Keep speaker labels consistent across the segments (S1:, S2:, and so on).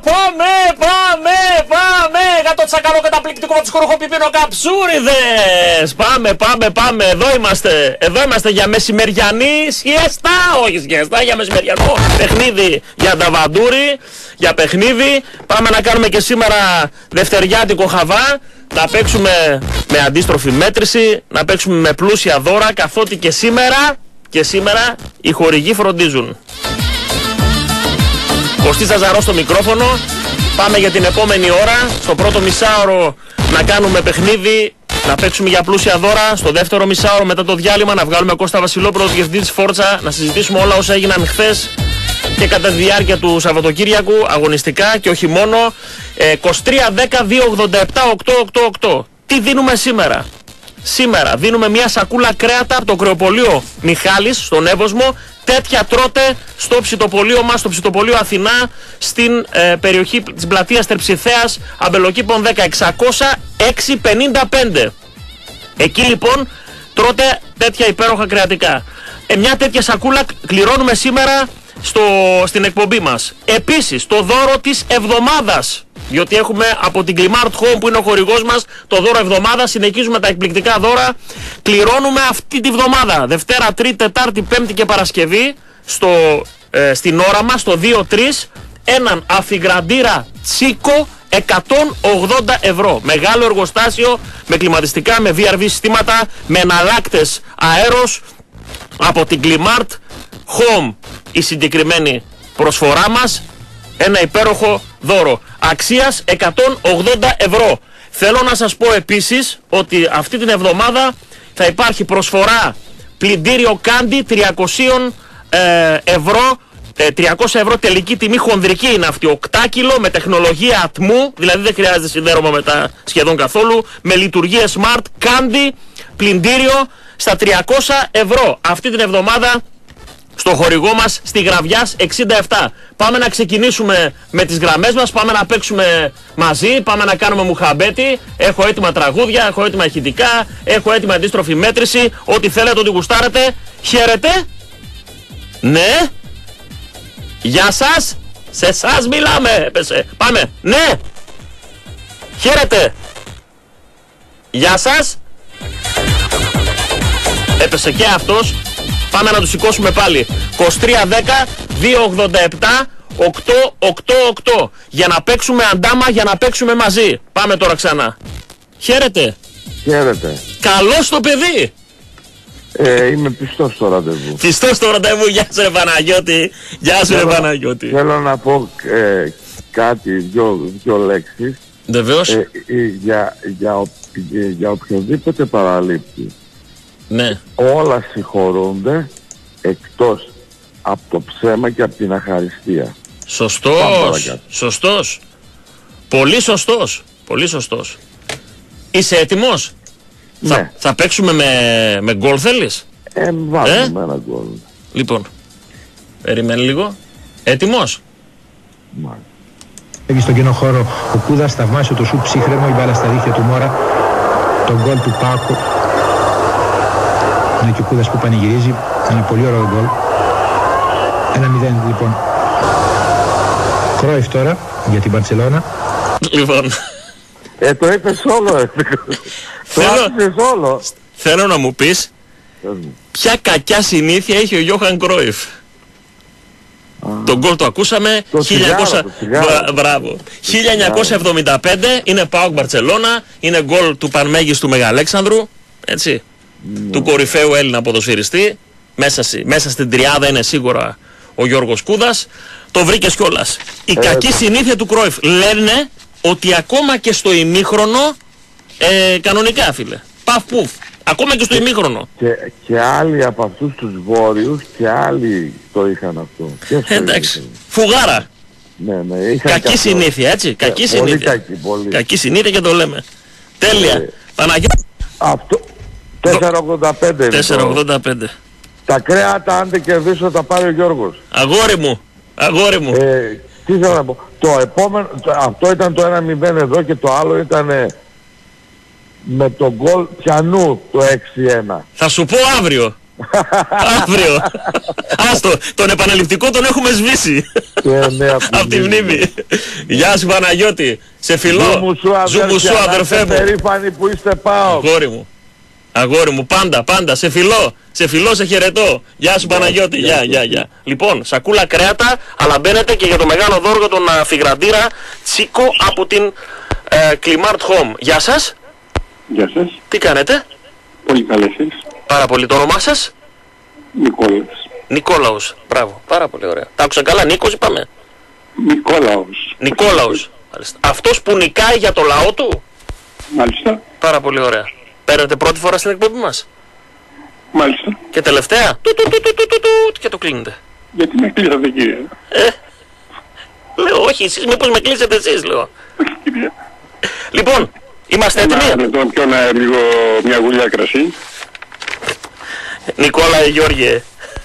S1: Πάμε! 100% καταπληκτικό με τους κοροχοπιπίνο καψούριδες! Πάμε! Εδώ είμαστε για μεσημεριανή σιέστα. Όχι σιέστα, για μεσημεριανό παιχνίδι για Νταβαντούρη. Για παιχνίδι. Πάμε να κάνουμε και σήμερα δευτεριάτικο χαβά. Να παίξουμε με αντίστροφη μέτρηση. Να παίξουμε με πλούσια δώρα. Καθότι και σήμερα οι χορηγοί φροντίζουν. Κωστής Ζαρός στο μικρόφωνο. Πάμε για την επόμενη ώρα. Στο πρώτο μισάωρο να κάνουμε παιχνίδι, να παίξουμε για πλούσια δώρα. Στο δεύτερο μισάωρο μετά το διάλειμμα να βγάλουμε Κώστα Βασιλόπουλο, διευθυντή της Φόρτσα, να συζητήσουμε όλα όσα έγιναν χθες και κατά τη διάρκεια του Σαββατοκύριακου αγωνιστικά και όχι μόνο. 23-10-287-888. Τι δίνουμε σήμερα? Σήμερα δίνουμε μια σακούλα κρέατα από το κρεοπωλείο Μιχάλης στον Εύωσμο. Τέτοια τρώτε στο ψητοπωλείο μας, στο ψητοπωλείο Αθηνά, στην περιοχή της πλατείας Τερψιθέας, Αμπελοκήπων 10, 600-655. Εκεί λοιπόν τρώτε τέτοια υπέροχα κρεατικά. Μια τέτοια σακούλα κληρώνουμε σήμερα στην εκπομπή μας. Επίσης το δώρο της εβδομάδας, διότι έχουμε από την Climart Home που είναι ο χορηγός μας το δώρο εβδομάδα. Συνεχίζουμε τα εκπληκτικά δώρα. Κληρώνουμε αυτή τη βδομάδα, Δευτέρα, Τρίτη, Τετάρτη, Πέμπτη και Παρασκευή στην ώρα μας, στο 2-3, έναν αφιγραντήρα Τσίκο 180 ευρώ. Μεγάλο εργοστάσιο με κλιματιστικά, με VRV συστήματα, με εναλλάκτες αέρος από την Climart Home. Η συγκεκριμένη προσφορά μας, ένα υπέροχο δώρο αξίας 180 ευρώ. Θέλω να σας πω επίσης ότι αυτή την εβδομάδα θα υπάρχει προσφορά πλυντήριο Κάντι 300 ευρώ. 300 ευρώ τελική τιμή, χονδρική είναι αυτή, 8 κιλο με τεχνολογία ατμού, δηλαδή δεν χρειάζεται σιδέρωμα μετά σχεδόν καθόλου, με λειτουργία smart, Κάντι, πλυντήριο στα 300 ευρώ. Αυτή την εβδομάδα στο χορηγό μας στη Γραβιάς 67. Πάμε να ξεκινήσουμε με τις γραμμές μας, πάμε να παίξουμε μαζί, πάμε να κάνουμε μουχαμπέτη. Έχω έτοιμα τραγούδια, έχω έτοιμα ηχητικά, έχω έτοιμα αντίστροφη μέτρηση. Ό,τι θέλετε, ό,τι γουστάρετε. Χαίρετε. Ναι. Γεια σας. Σε εσάς μιλάμε. Έπεσε. Πάμε. Ναι. Χαίρετε. Γεια σας. Έπεσε και αυτός. Πάμε να τους σηκώσουμε πάλι. 23-10-287-888. Για να παίξουμε αντάμα, για να παίξουμε μαζί. Πάμε τώρα ξανά. Χαίρετε.
S2: Χαίρετε.
S1: Καλώς το παιδί.
S2: Είμαι πιστός στο ραντεβού.
S1: Πιστός στο ραντεβού. Γεια σου ρε Παναγιώτη. Γεια σου ρε Παναγιώτη.
S2: Θέλω να πω κάτι, δυο λέξεις.
S1: Βεβαίως.
S2: Για οποιοδήποτε παραλήπτη.
S1: Ναι.
S2: Όλα συγχωρούνται εκτός από το ψέμα και από την αχαριστία.
S1: Σωστός. Πολύ σωστός. Είσαι έτοιμος?
S2: Ναι.
S1: Θα παίξουμε με γκολ θέλεις?
S2: Βάζουμε ένα γκολ.
S1: Λοιπόν, περιμένει λίγο. Έτοιμος?
S2: Μάλιστα.
S3: Έχει στον κοινό χώρο ο Κούδας, θαυμάσιο το σουτ ψύχρεμο, η μπάλα στα δίχτυα του Μόρα, τον γκολ του Πάκου. Είναι και ο Κούδας που πανηγυρίζει, ένα πολύ ωραίο γκολ. 1-0 λοιπόν. Κρόιφ τώρα για την Μπαρτσελώνα.
S1: Λοιπόν.
S2: Το είπες όλο. Το άφησες όλο.
S1: Θέλω να μου πεις ποια κακιά συνήθεια έχει ο Γιώχαν Κρόιφ. Το γκολ το ακούσαμε. Μπράβο. 1975 είναι ΠΑΟΚ Μπαρτσελώνα. Είναι γκολ του πανμέγιστου Μεγαλέξανδρου. Έτσι. Του κορυφαίου Έλληνα ποδοσφαιριστή. Μέσα στην τριάδα είναι σίγουρα ο Γιώργος Κούδας. Το βρήκες κιόλας. Η κακή συνήθεια του Κρόιφ. Λένε ότι ακόμα και στο ημίχρονο κανονικά φίλε. Παφ πουφ. Ακόμα και στο ημίχρονο.
S2: Και άλλοι από αυτούς τους βόρειους και άλλοι το είχαν αυτό.
S1: Εντάξει. Φουγάρα.
S2: Ναι.
S1: Κακή συνήθεια, έτσι. Κακή συνήθεια.
S2: Πολύ.
S1: Κακή συνήθεια και το λέμε. Τέλεια. Παναγιώτη.
S2: Αυτό. 4,85.
S1: 4,85.
S2: Τα κρέατα αν δεν κερδίσω τα πάρει ο Γιώργος.
S1: Αγόρι μου.
S2: Τι θέλω να πω. Το επόμενο, αυτό ήταν το 1-0 εδώ και το άλλο ήταν με τον γκολ πιανού το 6-1.
S1: Θα σου πω αύριο. Αύριο. Άστο, τον επαναληπτικό τον έχουμε σβήσει. Από τη μνήμη. Γεια σου Παναγιώτη. Σε φιλώ. Ζου μου σου αδερφέ μου.
S2: Περήφανοι που είστε ΠΑΟΚ.
S1: Αγόρι μου. Αγόρι μου, πάντα. Σε φιλώ. Σε φιλώ, σε χαιρετώ. Γεια σου Παναγιώτη. Γεια. Λοιπόν, σακούλα κρέατα, αλλά μπαίνετε και για το μεγάλο δώρο για τον αφιγραντήρα Τσίκο από την Climart Home. Γεια σας.
S4: Γεια σας.
S1: Τι κάνετε?
S4: Πολύ καλά εσείς.
S1: Πάρα πολύ. Το όνομά σας?
S4: Νικόλαος.
S1: Νικόλαος. Μπράβο. Πάρα πολύ ωραία. Τα άκουσα καλά. Νίκος είπαμε. Νικόλαος. Αυτός που νικάει για το λαό του.
S4: Μάλιστα.
S1: Πάρα πολύ ωραία. Παίρνετε πρώτη φορά στην εκπομπή μας?
S4: Μάλιστα.
S1: Και τελευταία? Και το κλείνετε.
S4: Γιατί με κλείσατε κύριε?
S1: Λέω όχι, εσείς μήπως με κλείσετε εσείς, λέω.
S4: Κύριε.
S1: Λοιπόν, είμαστε έτοιμοι?
S4: Τον πιω λίγο μια γουλιά κρασί.
S1: Νικόλα Γιώργιε.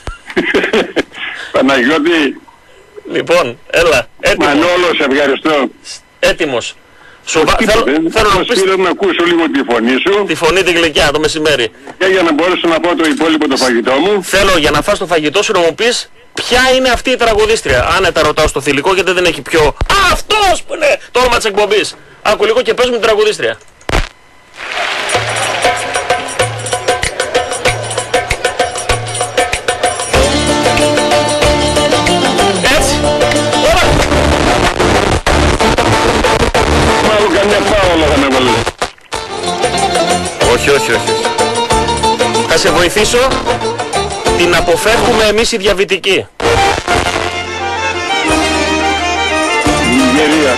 S4: Παναγιώτη.
S1: Λοιπόν, έλα, έτοιμος.
S4: Μανώλο, σε ευχαριστώ.
S1: Έτοιμος.
S4: Θέλω να πεις... να ακούσω λίγο τη φωνή σου.
S1: Τη φωνή τη γλυκιά το μεσημέρι.
S4: Και για να μπορέσω να πω το υπόλοιπο το φαγητό μου.
S1: Θέλω για να φας το φαγητό σου να μου πεις ποια είναι αυτή η τραγουδίστρια. Άνετα ρωτάω στο θηλυκό γιατί δεν έχει πιο... Α, αυτός που είναι το όνομα της εκπομπής. Άκου λίγο και πες μου την τραγουδίστρια. Έτσι. Ωραία.
S4: Μάλλον καμιά πάολα θα με βάλει.
S1: Όχι. Θα σε βοηθήσω. Την αποφεύγουμε εμείς οι διαβητικοί.
S4: Νιγερία.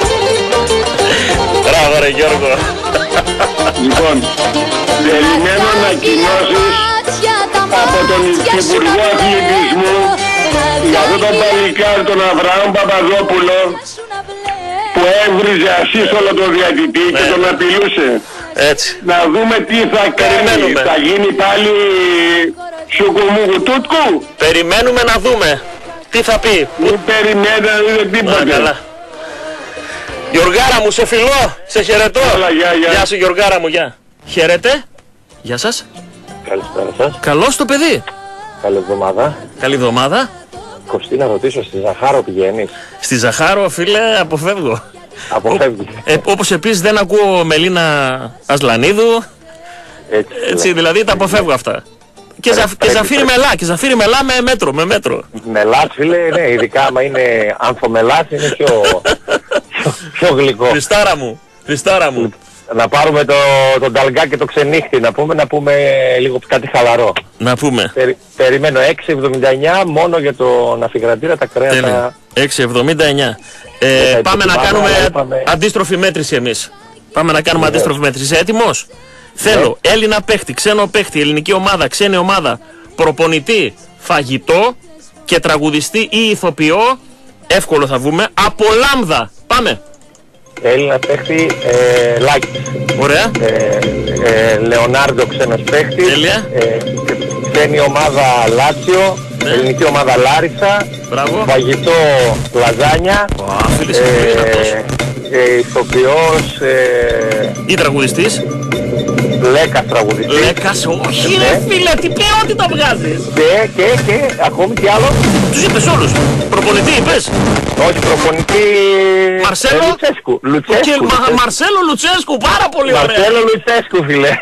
S1: Μπράβο ρε Γιώργο.
S4: Λοιπόν, περιμένω ανακοινώσεις από τον Υπουργό Αθλητισμού για αυτό τον παλικάρι τον Αβραάμ Παπαδόπουλο που έβριζε ασύστολο τον διαιτητή και τον απειλούσε.
S1: Έτσι.
S4: Να δούμε τι θα κάνει. Θα γίνει πάλι σουκουμούκου τούτκου.
S1: Περιμένουμε να δούμε. Τι θα πει.
S4: Μην περιμένετε τίποτα.
S1: Γιωργάρα μου, σε φιλώ, σε χαιρετώ. Γεια σου Γιωργάρα μου, γεια. Χαίρετε. Γεια σας.
S5: Καλησπέρα σας.
S1: Καλώς το παιδί.
S5: Καλή εβδομάδα.
S1: Καλή εβδομάδα.
S5: Κωστή, να ρωτήσω, στη Ζαχάρο πηγαίνεις?
S1: Στη Ζαχάρο, φίλε, αποφεύγω.
S5: Αποφεύγεις.
S1: Όπως επίσης δεν ακούω Μελίνα Ασλανίδου. Έτσι, δηλαδή τα αποφεύγω αυτά. Και Ζαφύρι Μελά με μέτρο.
S5: Μελάς, φίλε, ναι, ειδικά άμα είναι ανθομελάς είναι πιο γλυκό.
S1: Χριστάρα μου.
S5: Να πάρουμε τον ταλγκά και το ξενύχτη, να πούμε λίγο κάτι χαλαρό.
S1: Να πούμε.
S5: Περιμένω 6,79 μόνο για τον αφιγραντήρα τα κρέατα.
S1: 6,79. Πάμε να κάνουμε αντίστροφη μέτρηση εμείς. Αντίστροφη μέτρηση. Είσαι έτοιμος? Θέλω Έλληνα παίχτη, ξένο παίχτη, ελληνική ομάδα, ξένη ομάδα, προπονητή, φαγητό και τραγουδιστή ή ηθοποιό. Εύκολο θα βγούμε. Από Λάμδα. Πάμε.
S5: Έλληνα παίχτη, Λάκης.
S1: Ωραία.
S5: Λεωνάρντο ξένος παίχτης.
S1: Τέλεια.
S5: Ξένη ομάδα Λάτσιο. Ελληνική ομάδα Λάρισα.
S1: Μπράβο.
S5: Φαγητό λαζάνια. Ηθοποιός
S1: ή τραγουδιστής.
S5: Λέκας τραγουδιστής.
S1: Λέκας, όχι ρε φίλε, τι ποιότητα βγάζεις.
S5: Και ακόμη τι άλλο?
S1: Τους είπες όλους. Προπονητή είπες?
S5: Όχι, προπονητή
S1: Μαρσέλο
S5: Λουτσέσκου.
S1: Μαρσέλο Λουτσέσκου, πάρα πολύ ωραία.
S5: Μαρσέλο Λουτσέσκου, φίλε.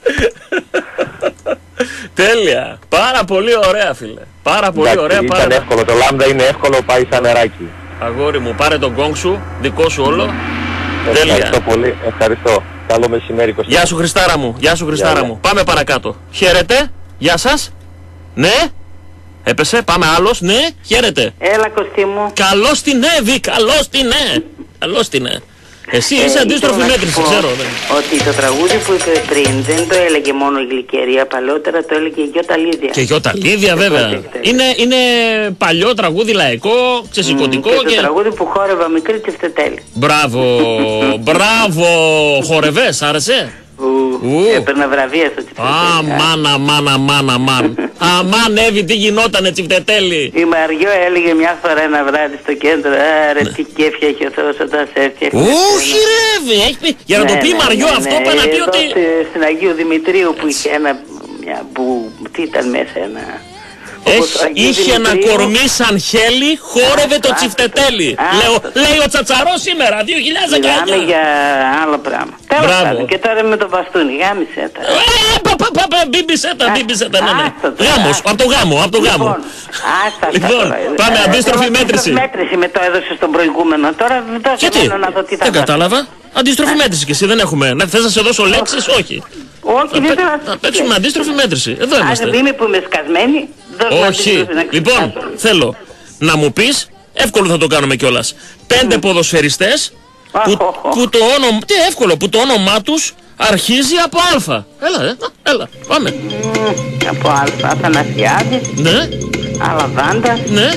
S1: Τέλεια. Πάρα πολύ ωραία, φίλε. Πάρα πολύ ωραία.
S5: Ήταν εύκολο, το Λάμδα είναι εύκολο, πάει σαν νεράκι.
S1: Αγόρι μου, πάρε τον γκόγκ σου, δικό σου όλο. Τέλεια.
S5: Ευχαριστώ πολύ, ευχαριστώ. Καλό μεσημέρι, Κωστή.
S1: Γεια σου Χριστάρα μου. Πάμε παρακάτω. Χαίρετε. Γεια σας. Ναι. Έπεσε. Πάμε άλλος. Ναι. Χαίρετε.
S6: Έλα Κωστή μου.
S1: Καλώς την Εύη. Καλώς την Εσύ είσαι αντίστροφη μέτρηση, ξέρω.
S6: Ότι το τραγούδι που είπε πριν δεν το έλεγε μόνο η Γλυκερία, παλαιότερα το έλεγε η Γιώτα Λίδια.
S1: Και Γιώτα Λίδια βέβαια. Είναι παλιό τραγούδι, λαϊκό, ξεσηκωτικό.
S6: Και το τραγούδι που χόρευα μικρή Τσιφτετέλη.
S1: Μπράβο. Χορευές, άρεσε?
S6: Έπαιρνα βραβεία στο Τσιφτετέλη.
S1: Αμάν. Αμάν, Εύη, τι γινότανε Τσιφτετέλη.
S6: Η Μαριό έλεγε μια φορά ένα βράδυ στο κέντρο, ρε τι κέφια έχει ο Θεός όταν σε έφτιαχνε.
S1: Όχι ρε Εύη, για να το πει η Μαριό αυτό πάει να πει ότι...
S6: Στην Αγίου Δημητρίου που είχε μια Τι ήταν μέσα,
S1: Είχε ένα κορμί σαν χέλι, χόρευε το τσιφτετέλι. Λέει ο Τσατσαρός σήμερα, 2019.
S6: Μιλάμε για άλλο πράγμα. Τέλος πάντων, και τώρα με το μπαστούνι, γάμισε τα.
S1: Μπίμπισε τα, ναι. Γάμος, από το γάμο. Λοιπόν, πάμε αντίστροφη μέτρηση.
S6: Μέτρηση με το έδωσε στον προηγούμενο, τώρα δώσε μόνο να δω τι θα
S1: δεν κατάλαβα. Αντίστροφη μέτρηση και εσύ δεν έχουμε. Θες να σε δώσω λέξεις, όχι.
S6: Όχι, δεν
S1: θα παίξουμε αντίστροφη μέτρηση. Εδώ είμαστε.
S6: Αν είμαι που είμαι σκασμένη,
S1: όχι. Λοιπόν, θέλω να μου πεις, εύκολο θα το κάνουμε κιόλας. 5 ποδοσφαιριστές που το όνομα. Τι εύκολο, που το όνομά τους αρχίζει από Α. Έλα, πάμε.
S6: Από Α, Αθανασιάδης.
S1: Ναι.
S6: Αλαβάντας.
S1: Ναι.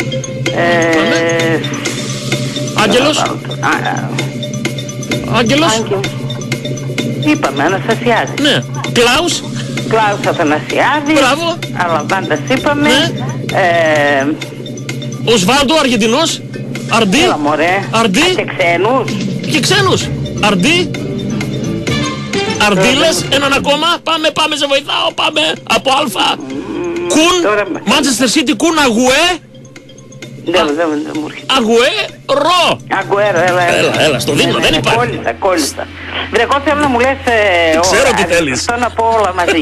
S1: Άγγελος. Άγγελος.
S6: Είπαμε, Αναστασιάδη.
S1: Ναι. Κλάους.
S6: Κλάους Αθανασιάδη.
S1: Μπράβο.
S6: Αλαβάντας είπαμε.
S1: Ναι. Οσβάλντο, Αργεντινός. Αρντί.
S6: Έλα μωρέ.
S1: Αρντί. Και ξένους. Αρντί. Αρντίλες, έναν ακόμα. Πάμε, σε βοηθάω. Πάμε. Από Α. Κουν. Manchester City, Κουν, Αγουέ.
S6: Δεν μου έρχεται.
S1: Αγουέρο. Έλα, στο δίνω, δεν υπάρχει.
S6: Κόλλησα. Βρε, εγώ θέλω να μου λες.
S1: Ξέρω τι θέλεις.
S6: Αυτό να πω όλα μαζί.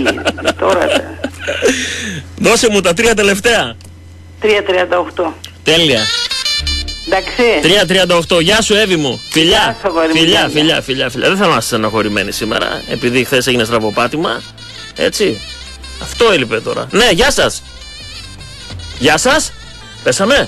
S1: Δώσε μου τα 3 τελευταία.
S6: 3.38.
S1: Τέλεια.
S6: Εντάξει.
S1: 3.38. Γεια σου, Εύη μου. Φιλιά. Δεν θέλω να είσαι στενοχωρημένη σήμερα, επειδή χθες έγινε στραβοπάτημα. Έτσι. Αυτό έλειπε τώρα. Ναι, γεια σας. Γεια σας. Πέσαμε.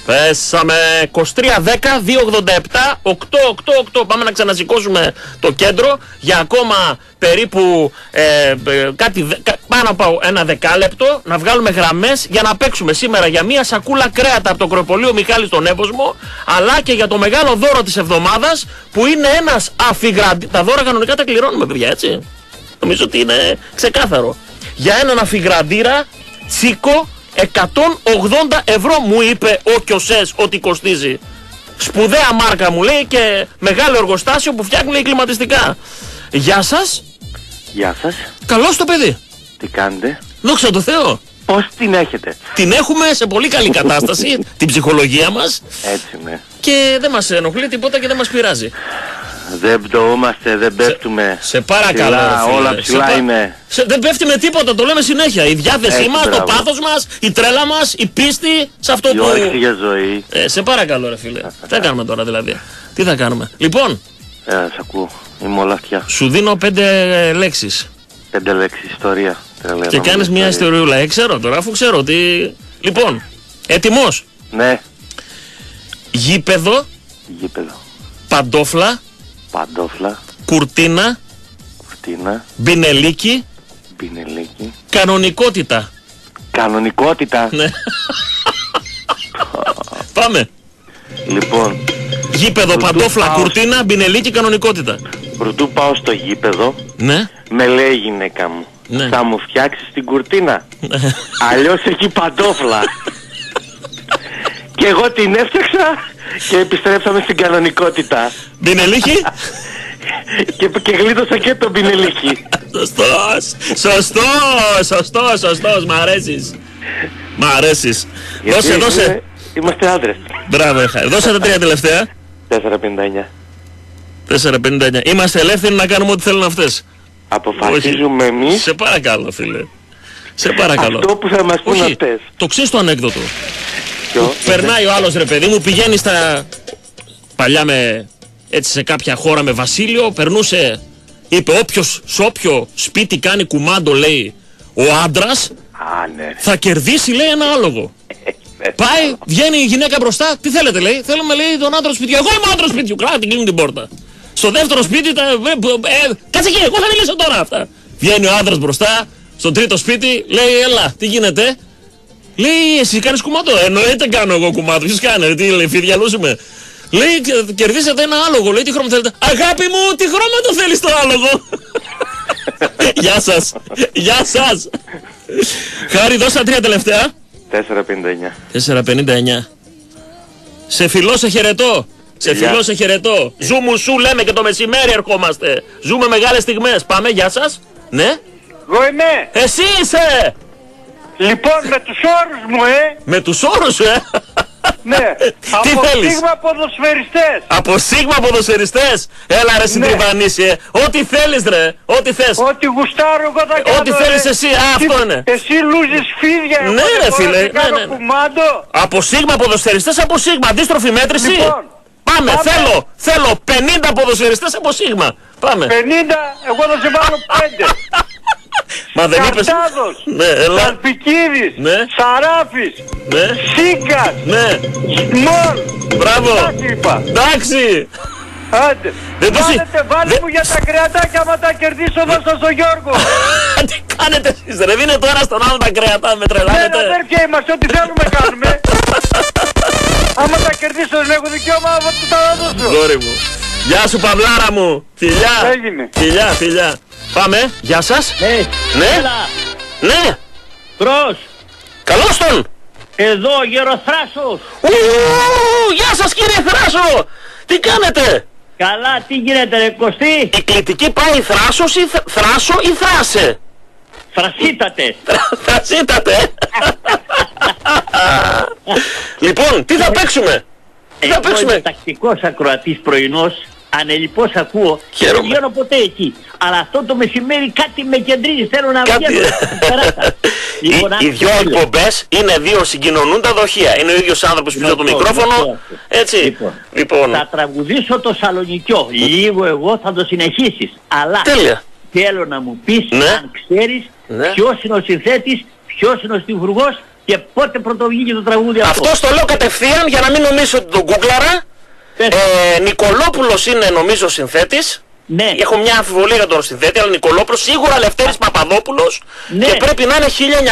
S1: 23-10-287-888. Πάμε να ξανασηκώσουμε το κέντρο για ακόμα περίπου πάνω από ένα δεκάλεπτο, να βγάλουμε γραμμές για να παίξουμε σήμερα για μια σακούλα κρέατα από το Κροπολείο Μιχάλη στον Εύωσμο, αλλά και για το μεγάλο δώρο της εβδομάδας που είναι ένας αφιγραντή. Τα δώρα κανονικά τα κληρώνουμε, παιδιά, έτσι. Νομίζω ότι είναι ξεκάθαρο. Για έναν αφιγραντήρα τσίκο 180 ευρώ μου είπε ο Κιωσές ότι κοστίζει. Σπουδαία μάρκα μου λέει και μεγάλο εργοστάσιο που φτιάχνει κλιματιστικά. Γεια σας.
S7: Γεια σας.
S1: Καλώς το παιδί.
S7: Τι κάνετε?
S1: Δόξα τω Θεώ.
S7: Πώς την έχετε?
S1: Την έχουμε σε πολύ καλή κατάσταση, την ψυχολογία μας.
S7: Έτσι ναι.
S1: Και δεν μας ενοχλεί τίποτα και δεν μας πειράζει.
S7: Δεν πτωούμαστε, δεν πέφτουμε.
S1: Σε παρακαλώ.
S7: Όλα ψηλά είναι.
S1: Δεν πέφτει με τίποτα, το λέμε συνέχεια. Η διάθεσή μας, το πάθος μας, η τρέλα μας, η πίστη σε αυτό που.
S7: Η όρεξη για ζωή.
S1: Σε παρακαλώ, ρε φίλε. Τι θα κάνουμε τώρα δηλαδή? Τι θα κάνουμε? Λοιπόν.
S7: Σ' ακούω. Είμαι όλα αυτιά.
S1: Σου δίνω 5 λέξεις.
S7: 5 λέξεις, ιστορία.
S1: Και κάνεις μια ιστοριούλα. Ξέρω τώρα, αφού ξέρω ότι. Λοιπόν, έτοιμος?
S7: Ναι.
S1: Γήπεδο. Παντόφλα. Κουρτίνα. Μπινελίκι. Κανονικότητα.
S7: Ναι.
S1: Πάμε.
S7: Λοιπόν.
S1: Γήπεδο, παντόφλα, κουρτίνα, μπινελίκι, κανονικότητα.
S7: Προτού πάω στο γήπεδο,
S1: ναι,
S7: με λέει η γυναίκα μου,
S1: ναι,
S7: θα μου φτιάξεις την κουρτίνα? Αλλιώς έχει παντόφλα. Και εγώ την έφτιαξα και επιστρέψαμε στην κανονικότητα.
S1: Μπινελίκι.
S7: Και γλίτωσα και τον μπινελίκι.
S1: Σωστός, μ' αρέσεις. Δώσε.
S7: Είμαστε άντρες.
S1: Μπράβο, δώσε τα 3 τελευταία.
S7: 4.59.
S1: Είμαστε ελεύθεροι να κάνουμε ό,τι θέλουν αυτές.
S7: Αποφασίζουμε εμείς.
S1: Σε παρακαλώ, φίλε. Σε παρακαλώ.
S7: Αυτό που θα μας πούν αυτές.
S1: Το ξέρεις το ανέκδοτο? Περνάει ο άλλος, ρε παιδί μου, πηγαίνει στα παλιά έτσι σε κάποια χώρα με βασίλειο, περνούσε, είπε σε όποιο σπίτι κάνει κουμάντο, λέει, ο άντρας,
S7: ναι,
S1: θα κερδίσει, λέει, ένα άλογο. Πάει, βγαίνει η γυναίκα μπροστά, τι θέλετε, λέει, θέλουμε, λέει, τον άντρα του σπιτιού. Εγώ είμαι άντρας σπιτιού, κράτη, κλείνουν την πόρτα. Στο δεύτερο σπίτι, κάτσε εκεί, εγώ θα μιλήσω τώρα αυτά. Βγαίνει ο άντρας μπροστά, στο τρίτο σπίτι, λέει, έλα, τι γίνεται? Λέει, εσύ κάνεις κουμάντο? Εννοείται κάνω εγώ κουμάντο, ποιος κάνει, τι λέει, διαλούσουμε. Λέει, κερδίσατε ένα άλογο, λέει, τι χρώμα θέλετε? Αγάπη μου, τι χρώμα το θέλεις το άλογο? Γεια σας. Χάρη, δώσα 3 τελευταία. 4.59. Σε φιλώ, σε χαιρετώ. Σε χαιρετώ. Ζούμου σου λέμε και το μεσημέρι ερχόμαστε. Ζούμε μεγάλες στιγμές. Πάμε, γεια σας. Ναι.
S4: Εγώ είμαι.
S1: Εσύ είσαι.
S4: Λοιπόν, με τους όρους μου,
S1: Με τους όρους σου,
S4: Ναι,
S1: Τι
S4: από
S1: θέλεις?
S4: Σίγμα ποδοσφαιριστές.
S1: Από Σίγμα ποδοσφαιριστές. Έλα ρε συντριβανίσιε. Ό,τι θέλεις ρε. Ό,τι θες.
S4: Ό,τι γουστάρω εγώ θα κάνω.
S1: Ό,τι θέλεις εσύ. Αυτό είναι.
S4: Εσύ λούζεις φίδια.
S1: Ναι, ρε, φίλε, ναι.
S4: Κουμάντο.
S1: Από Σίγμα ποδοσφαιριστές, από Σίγμα. Αντίστροφη μέτρηση.
S4: Λοιπόν,
S1: Πάμε. Θέλω 50 ποδοσφαιριστές από Σίγμα. Πάμε.
S4: 50, εγώ θα σε βάλω 5.
S1: Μα δεν είπες.
S4: Καρτάδος,
S1: Ναι, έλα.
S4: Καλπικίδης,
S1: Ναι.
S4: Σαράφης,
S1: Ναι.
S4: Σίκας,
S1: Ναι.
S4: Σμόλ.
S1: Μπράβο.
S4: Εντάξει είπα.
S1: Εντάξει.
S4: Άντε.
S1: Δεν το
S4: Βάλε μου για τα κρεατάκια άμα τα κερδίσω δώσα στον Γιώργο.
S1: Τι κάνετε εσείς ρε. Δίνετε το ένα στον άλλο τα κρέατα. Με
S4: Ναι,
S1: τρελάνετε.
S4: αδέρφια είμαστε, ό,τι θέλουμε κάνουμε. Άμα τα κερδίσω δεν έχω δικαίωμα να τα δώσω.
S1: Γόρι μου. Γεια σου Παυλάρα μου. Φιλιά.
S4: Έγινε.
S1: Φιλιά. Πάμε. Γεια σας. Ναι.
S8: Έλα,
S1: Ναι.
S8: Τρος,
S1: Καλώς τον.
S8: εδώ Γεροθράσος.
S1: Γεια σας κύριε Θράσο. Τι κάνετε.
S8: Καλά, τι γίνεται ρε Κωστή?
S1: Η κλητική πάει Θράσος ή Θράσο ή Θράσε.
S8: Θρασίτατε.
S1: Θρασίτατε. Λοιπόν, τι θα παίξουμε. Τι θα
S8: Εγώ
S1: παίξουμε.
S8: είμαι τακτικός ακροατής πρωινός. Ανελιπώς ακούω.
S1: Χαίρομαι.
S8: Δεν βγαίνω ποτέ εκεί. Αλλά αυτό το μεσημέρι κάτι με κεντρίζει. Θέλω να
S1: Κάτι.
S8: βγαίνω. Περάσα. Λοιπόν,
S1: Οι δυο εκπομπές είναι δύο συγκοινωνούντα δοχεία. Είναι ο ίδιος άνθρωπος που πήρε το μικρόφωνο. Έτσι. Λοιπόν.
S8: Θα τραγουδήσω το Σαλονικιό. Λίγο εγώ θα το συνεχίσεις. Αλλά
S1: Τέλεια.
S8: θέλω να μου πεις
S1: Ναι.
S8: αν ξέρεις ποιος είναι ο συνθέτης, ποιος είναι ο στιχουργός και πότε πρωτοβγήκε το τραγούδι αυτό.
S1: Αυτό το λέω κατευθείαν για να μην νομίζω ότι τον γκούγκλαρα. Νικολόπουλος είναι νομίζω συνθέτης.
S8: Ναι.
S1: Έχω μια αμφιβολία για τον συνθέτη, αλλά Νικολόπουλος σίγουρα Λευτέρης Παπαδόπουλος.
S8: Ναι.
S1: Και πρέπει να είναι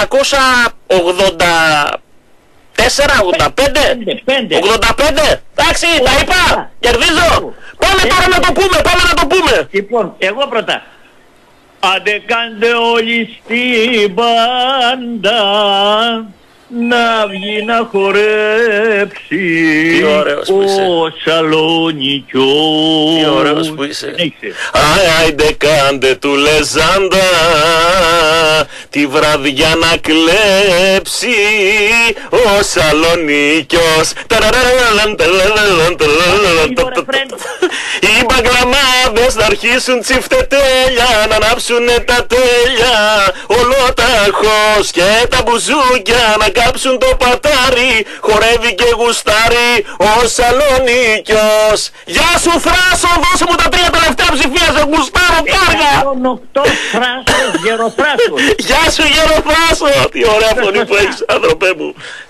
S1: 1984, 85. 85. Εντάξει, τα είπα. Κερδίζω. Πάμε τώρα να το πούμε.
S8: Λοιπόν, εγώ πρώτα. Άντε κάντε όλοι στην μπάντα να βγει να χορέψει
S1: Τι ωραίος που είσαι.
S8: ο Σαλονικιός.
S1: Τι ωραίος που είσαι.
S8: Συνέχισε.
S1: Άιντε κάντε του λεζάντα τη βραδιά να κλέψει ο Σαλονίκιος. Οι μπαγκλαμάδες να αρχίσουν τσιφτετέλια, να ανάψουνε τα τέλεια, ολόταχος και τα μπουζούκια να κάψουν το πατάρι, χορεύει και γουστάρει ο Σαλονίκιος. Γεια σου Θράσο, δώσε μου τα 3 τελευταία ψηφία, σε γουστάρω κάργα.
S8: 108 Θράσος, Γεροθράσος.
S1: Γεια σου Γεροθράσο, τι ωραία φωνή που έχεις άνθρωπέ μου.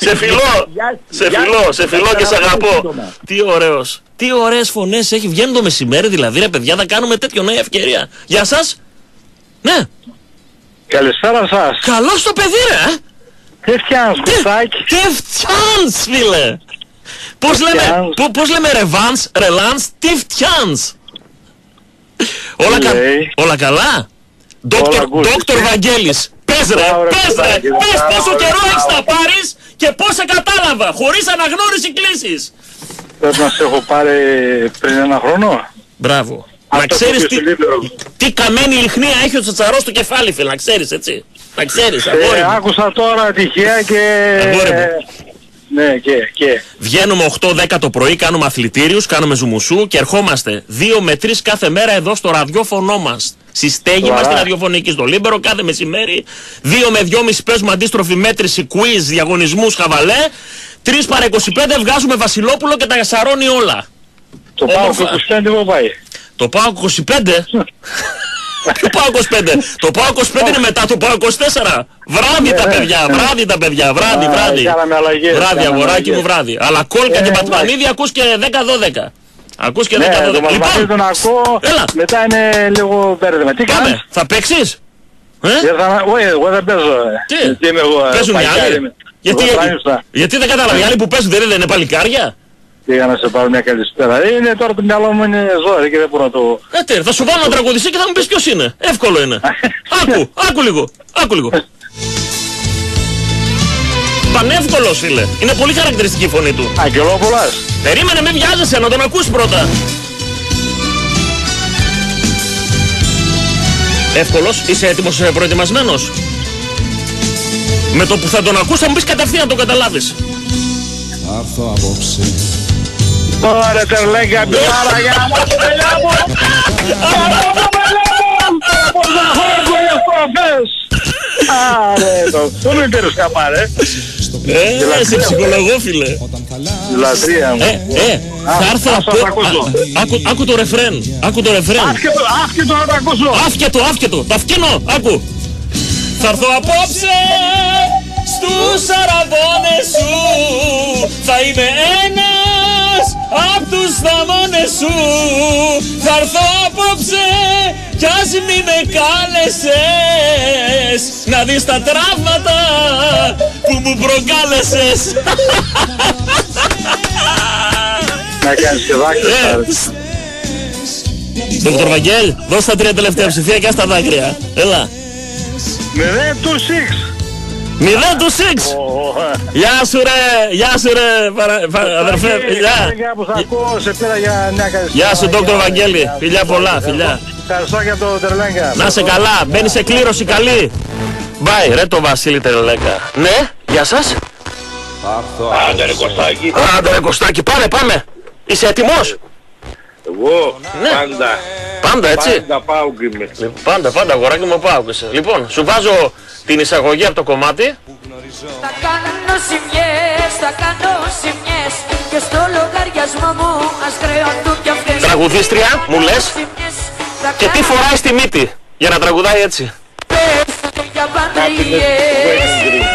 S1: Σε φιλώ και σε αγαπώ. Τι ωραίος. Τι ωραίες φωνές έχει. Βγαίνει το μεσημέρι δηλαδή ρε παιδιά, θα κάνουμε τέτοιο νέα ευκαιρία. Γεια σας. Ναι.
S4: Καλησπέρα σας.
S1: Καλώς το παιδί ρε.
S4: Τι φτιάνεις κουστάκι.
S1: Τι φτιάνς φίλε. Πώς λέμε ρελάνς, τι φτιάνς. Όλα καλά. Δόκτωρ Βαγγέλης. Πες πόσο καιρό έχεις να πάρεις και πώς σε κατάλαβα, χωρίς αναγνώριση κλήσης.
S4: Πρέπει να σε έχω πάρει πριν 1 χρόνο.
S1: Μπράβο. Να ξέρεις τι καμένη λιχνία έχει ο τσατσαρός στο κεφάλι φίλε, να ξέρεις έτσι. Να ξέρεις, αγόρι μου.
S4: Άκουσα τώρα τυχαία και...
S1: Αγόρι μου.
S4: Ναι, και.
S1: Βγαίνουμε 8-10 το πρωί, κάνουμε αθλητήριους, κάνουμε ζουμουσού και ερχόμαστε 2 με 3 κάθε μέρα εδώ στο ραδιόφωνο μας. Στη στέγη μας, στη ραδιοφωνική, στο Λίμπερο, κάθε μεσημέρι. 2 με 2,5 παίζουμε αντίστροφη μέτρηση, quiz, διαγωνισμούς, χαβαλέ. 3 παρά 25 βγάζουμε Βασιλόπουλο και τα σαρώνει όλα.
S4: Το ΠΑΟΚ 25 που πάει.
S1: Το ΠΑΟΚ 25. Το ΠΑΟΚ 25. Το ΠΑΟΚ 25 είναι μετά το ΠΑΟΚ 24. Βράδυ τα παιδιά, βράδυ αγοράκι μου, βράδυ. Αλλά κόλκα και πατμανίδι ακούς και 10-12. Ακούς και 10-12.
S4: Λοιπόν, τον ακούω, μετά είναι λίγο μπέρδεμα. Τι κάνεις?
S1: Θα παίξεις?
S4: Όχι, εγώ δεν παίζω.
S1: Τι? Παίζουν οι άλλοι? Γιατί δεν κατάλαβα, οι άλλοι που παίζουν δεν είναι παλικάρια?
S4: Πήγα να σε πάρω μια καλησπέρα. Είναι τώρα το μυαλό μου είναι ζόρι και δεν μπορώ να το...
S1: Θα σου βάλω να τραγουδιστεί και θα μου πεις ποιος είναι. Εύκολο είναι. Άκου λίγο. Πανεύκολος φίλε. Είναι πολύ χαρακτηριστική η φωνή του.
S4: Αγγελόπουλας.
S1: Περίμενε, μην βιάζεσαι να τον ακούσει πρώτα. Εύκολος, είσαι έτοιμος, προετοιμασμένος? Με το που θα τον ακούς θα μου πεις κατευθείαν να το καταλάβεις.
S9: Θα έρθω απόψε.
S4: Ωραία τερλέγκα, μπιάρα για να μάθω παιδιά μου. Πόσα χρόνια αυτό θες. Άρε το, πού είναι τέλος καπάρε.
S1: Σε ψυχολογώ φίλε.
S4: Λατρεία μου.
S1: Θα έρθω άκου το ρεφρέν. Άκου το ρεφρέν.
S4: Άφκετο να το ακούσω.
S1: Άφκετο, τα αυκίνω, άκου. Θα έρθω απόψε στους αραβώνες σου. Θα είμαι ένας απ' τους θαμώνες σου. Θα έρθω απόψε κι ας μη με κάλεσες να δεις τα τραύματα που μου προκάλεσες.
S4: Να κάνεις και δάκρυα.
S1: Δόκτωρ Βαγγέλ, δώσ' τα 3 τελευταία ψηφία και ας τα δάκρυα. Έλα.
S4: 0-6.
S1: 0-6. Γεια σου ρε αδερφέ. Γεια σου Δόκτωρ Βαγγέλη. Φιλιά πολλά, φιλιά.
S4: Ευχαριστώ για το Τερλέγκα.
S1: Να σε καλά, μπαίνει σε κλήρωση καλή. Μπάει ρε το Βασίλη Τερλέγκα. Ναι, γεια σας.
S4: Άντε ρε Κωστάκη.
S1: Άντε ρε Κωστάκη, πάμε. Είσαι έτοιμος?
S4: Εγώ πάντα.
S1: Πάντα έτσι.
S4: Πάντα πάω και είμαι.
S1: Πάντα αγοράκι μου πάω και σε. Λοιπόν, σου βάζω την εισαγωγή από το κομμάτι.
S10: Θα κάνω ζημιές και στο λογαριασμό μου ας χρεωθούν κι αυτές.
S1: Τραγουδίστρια, μου λες. Και τι φοράει στη μύτη για να τραγουδάει έτσι.
S10: Για μπαντριές.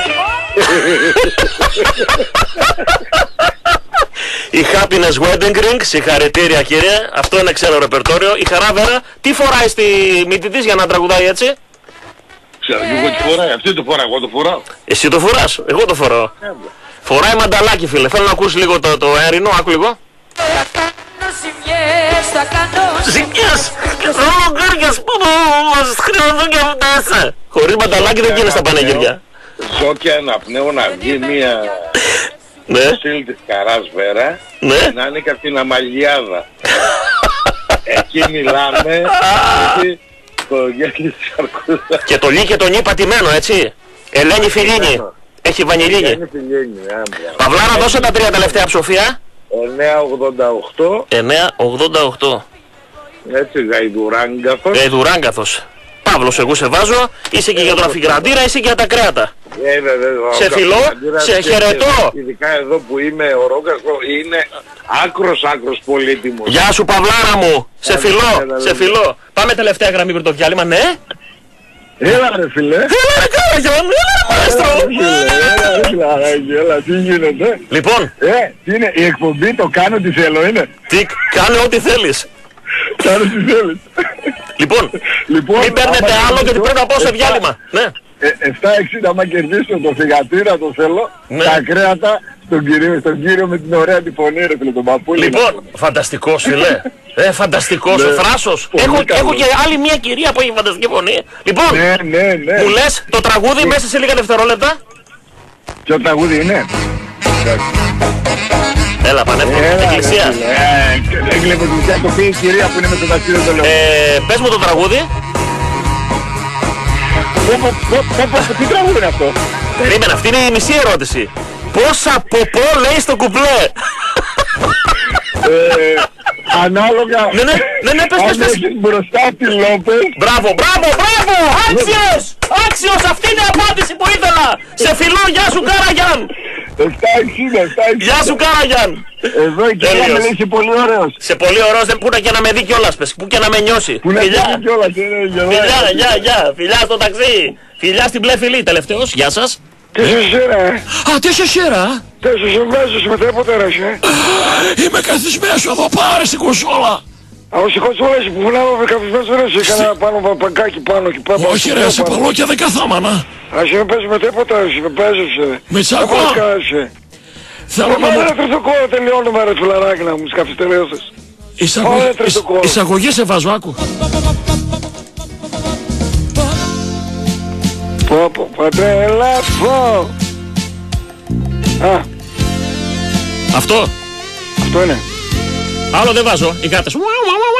S1: Η Happiness Wedding Ring, συγχαρητήρια κύριε, αυτό είναι ξένο ρεπερτόριο. Η Χαράβερα, τι φοράει στη μύτη της για να τραγουδάει έτσι?
S4: Ξέρω και εγώ τι φοράει, αυτή το φοράω, εγώ το φοράω.
S1: Εσύ το φοράς, εγώ το φοράω. Φοράει μανταλάκι φίλε, θέλω να ακούσεις λίγο το αερινό, άκου λίγο. Ζημιές! Λογάριας που μας χρειαζούν και αυτές. Χωρίς μανταλάκι δεν γίνεται στα πανεγύρια.
S4: Ζω και αναπνέω να βγει μία στήλη της Καράς Βέρα να είναι και από την Αμαλιάδα. Εκεί μιλάμε το Γιάννη Σαρκούδα.
S1: Και το λί και τον νι πατημένο έτσι. Ελένη Φιλίνη. Έχει βανιλίνη. Παυλάρα δώσε τα 3 τελευταία ψοφία.
S4: 988.
S1: 988.
S4: Έτσι
S1: Γαϊδουράγκαθος. Παύλος, εγώ σε βάζω. Είσαι και για τον αφιγραντήρα, είσαι και για τα κρέατα. Σε φιλώ, σε χαιρετώ.
S4: Ειδικά εδώ που είμαι ο Ρόγκαστρο είναι άκρος πολύτιμος.
S1: Γεια σου Παυλάρα μου. Σε φιλώ. Πάμε τελευταία γραμμή πριν το διάλειμμα, ναι.
S4: Έλα ρε φίλε.
S1: Έλα ρε Καραγιάν, έλα ρε μαέστρο.
S4: Έλα, τι γίνεται.
S1: Λοιπόν.
S4: Τι είναι, η εκπομπή το κάνω τι θέλω είναι.
S1: Τι, κάνε ό,τι θέλεις.
S4: Κάνε τι θέλεις.
S1: Λοιπόν, μην παίρνετε άλλο γιατί πρέπει να πάω σε διάλειμμα. Ναι.
S4: 7,60 άμα κερδίσω το θυγατήρα το θέλω, τα κρέατα στον κύριο με την ωραία τη φωνή ρε φίλε, τον παππούλη.
S1: Λοιπόν, φανταστικός φίλε. Φανταστικός ο Θράσος. Έχω και άλλη μια κυρία που έχει φανταστική φωνή. Λοιπόν, μου λες το τραγούδι μέσα σε λίγα δευτερόλεπτα.
S4: Ποιο τραγούδι είναι?
S1: Έλα πανεύκολο, εκκλησία.
S4: Έγκλεπε εκκλησία, το πει η κυρία που είναι με το ταξίδι το λέω.
S1: Πες μου το τραγούδι.
S4: Τι τραγούδι είναι αυτό?
S1: Περίμενα, αυτή είναι η μισή ερώτηση. Πόσα ποπό λέει στο κουπλέ?
S4: Ανάλογα.
S1: Ναι, πες.
S4: Αν έχεις μπροστά τη Λόπες.
S1: Μπράβο. Άξιος, αυτή είναι η απάντηση που ήθελα. Σε φιλώ, γεια σου Καραγιάν.
S4: 7,60.
S1: Γεια σου Καραγιάν.
S4: Εδώ η κυρία με λέει είσαι πολύ ωραίος.
S1: Σε πολύ ωραίος, που να και να με δει κιόλας πες, που και να με νιώσει. Φιλιά στο ταξί. Φιλιά στην μπλε φιλή, τελευταίος, γεια σας.
S4: Τι σε σέρα. Τι σε βάζεις με τίποτα ρε.
S9: Είμαι καθισμένος εδώ πάρε στην κονσόλα.
S4: Από στη κονσόλα που φωνάω με καθισμένος ρε. Έκανα πάνω παγκάκι πάνω και πάνω.
S9: Όχι ρε, σε παλόκια δεν καθάμανα.
S4: Ας με παίζεις με τίποτα ρε, με παίζεις.
S9: Με τσάκω.
S4: Θέλω να μου... τρίτο κόλλο τελειώνουμε ρε φιλαράκι να μου σκάφεις τελείωσες.
S9: Εισαγωγή σε βάζω, άκου.
S4: Πω πατρέλαφω.
S1: Αυτό
S4: είναι.
S1: Άλλο δεν βάζω, οι γάτες.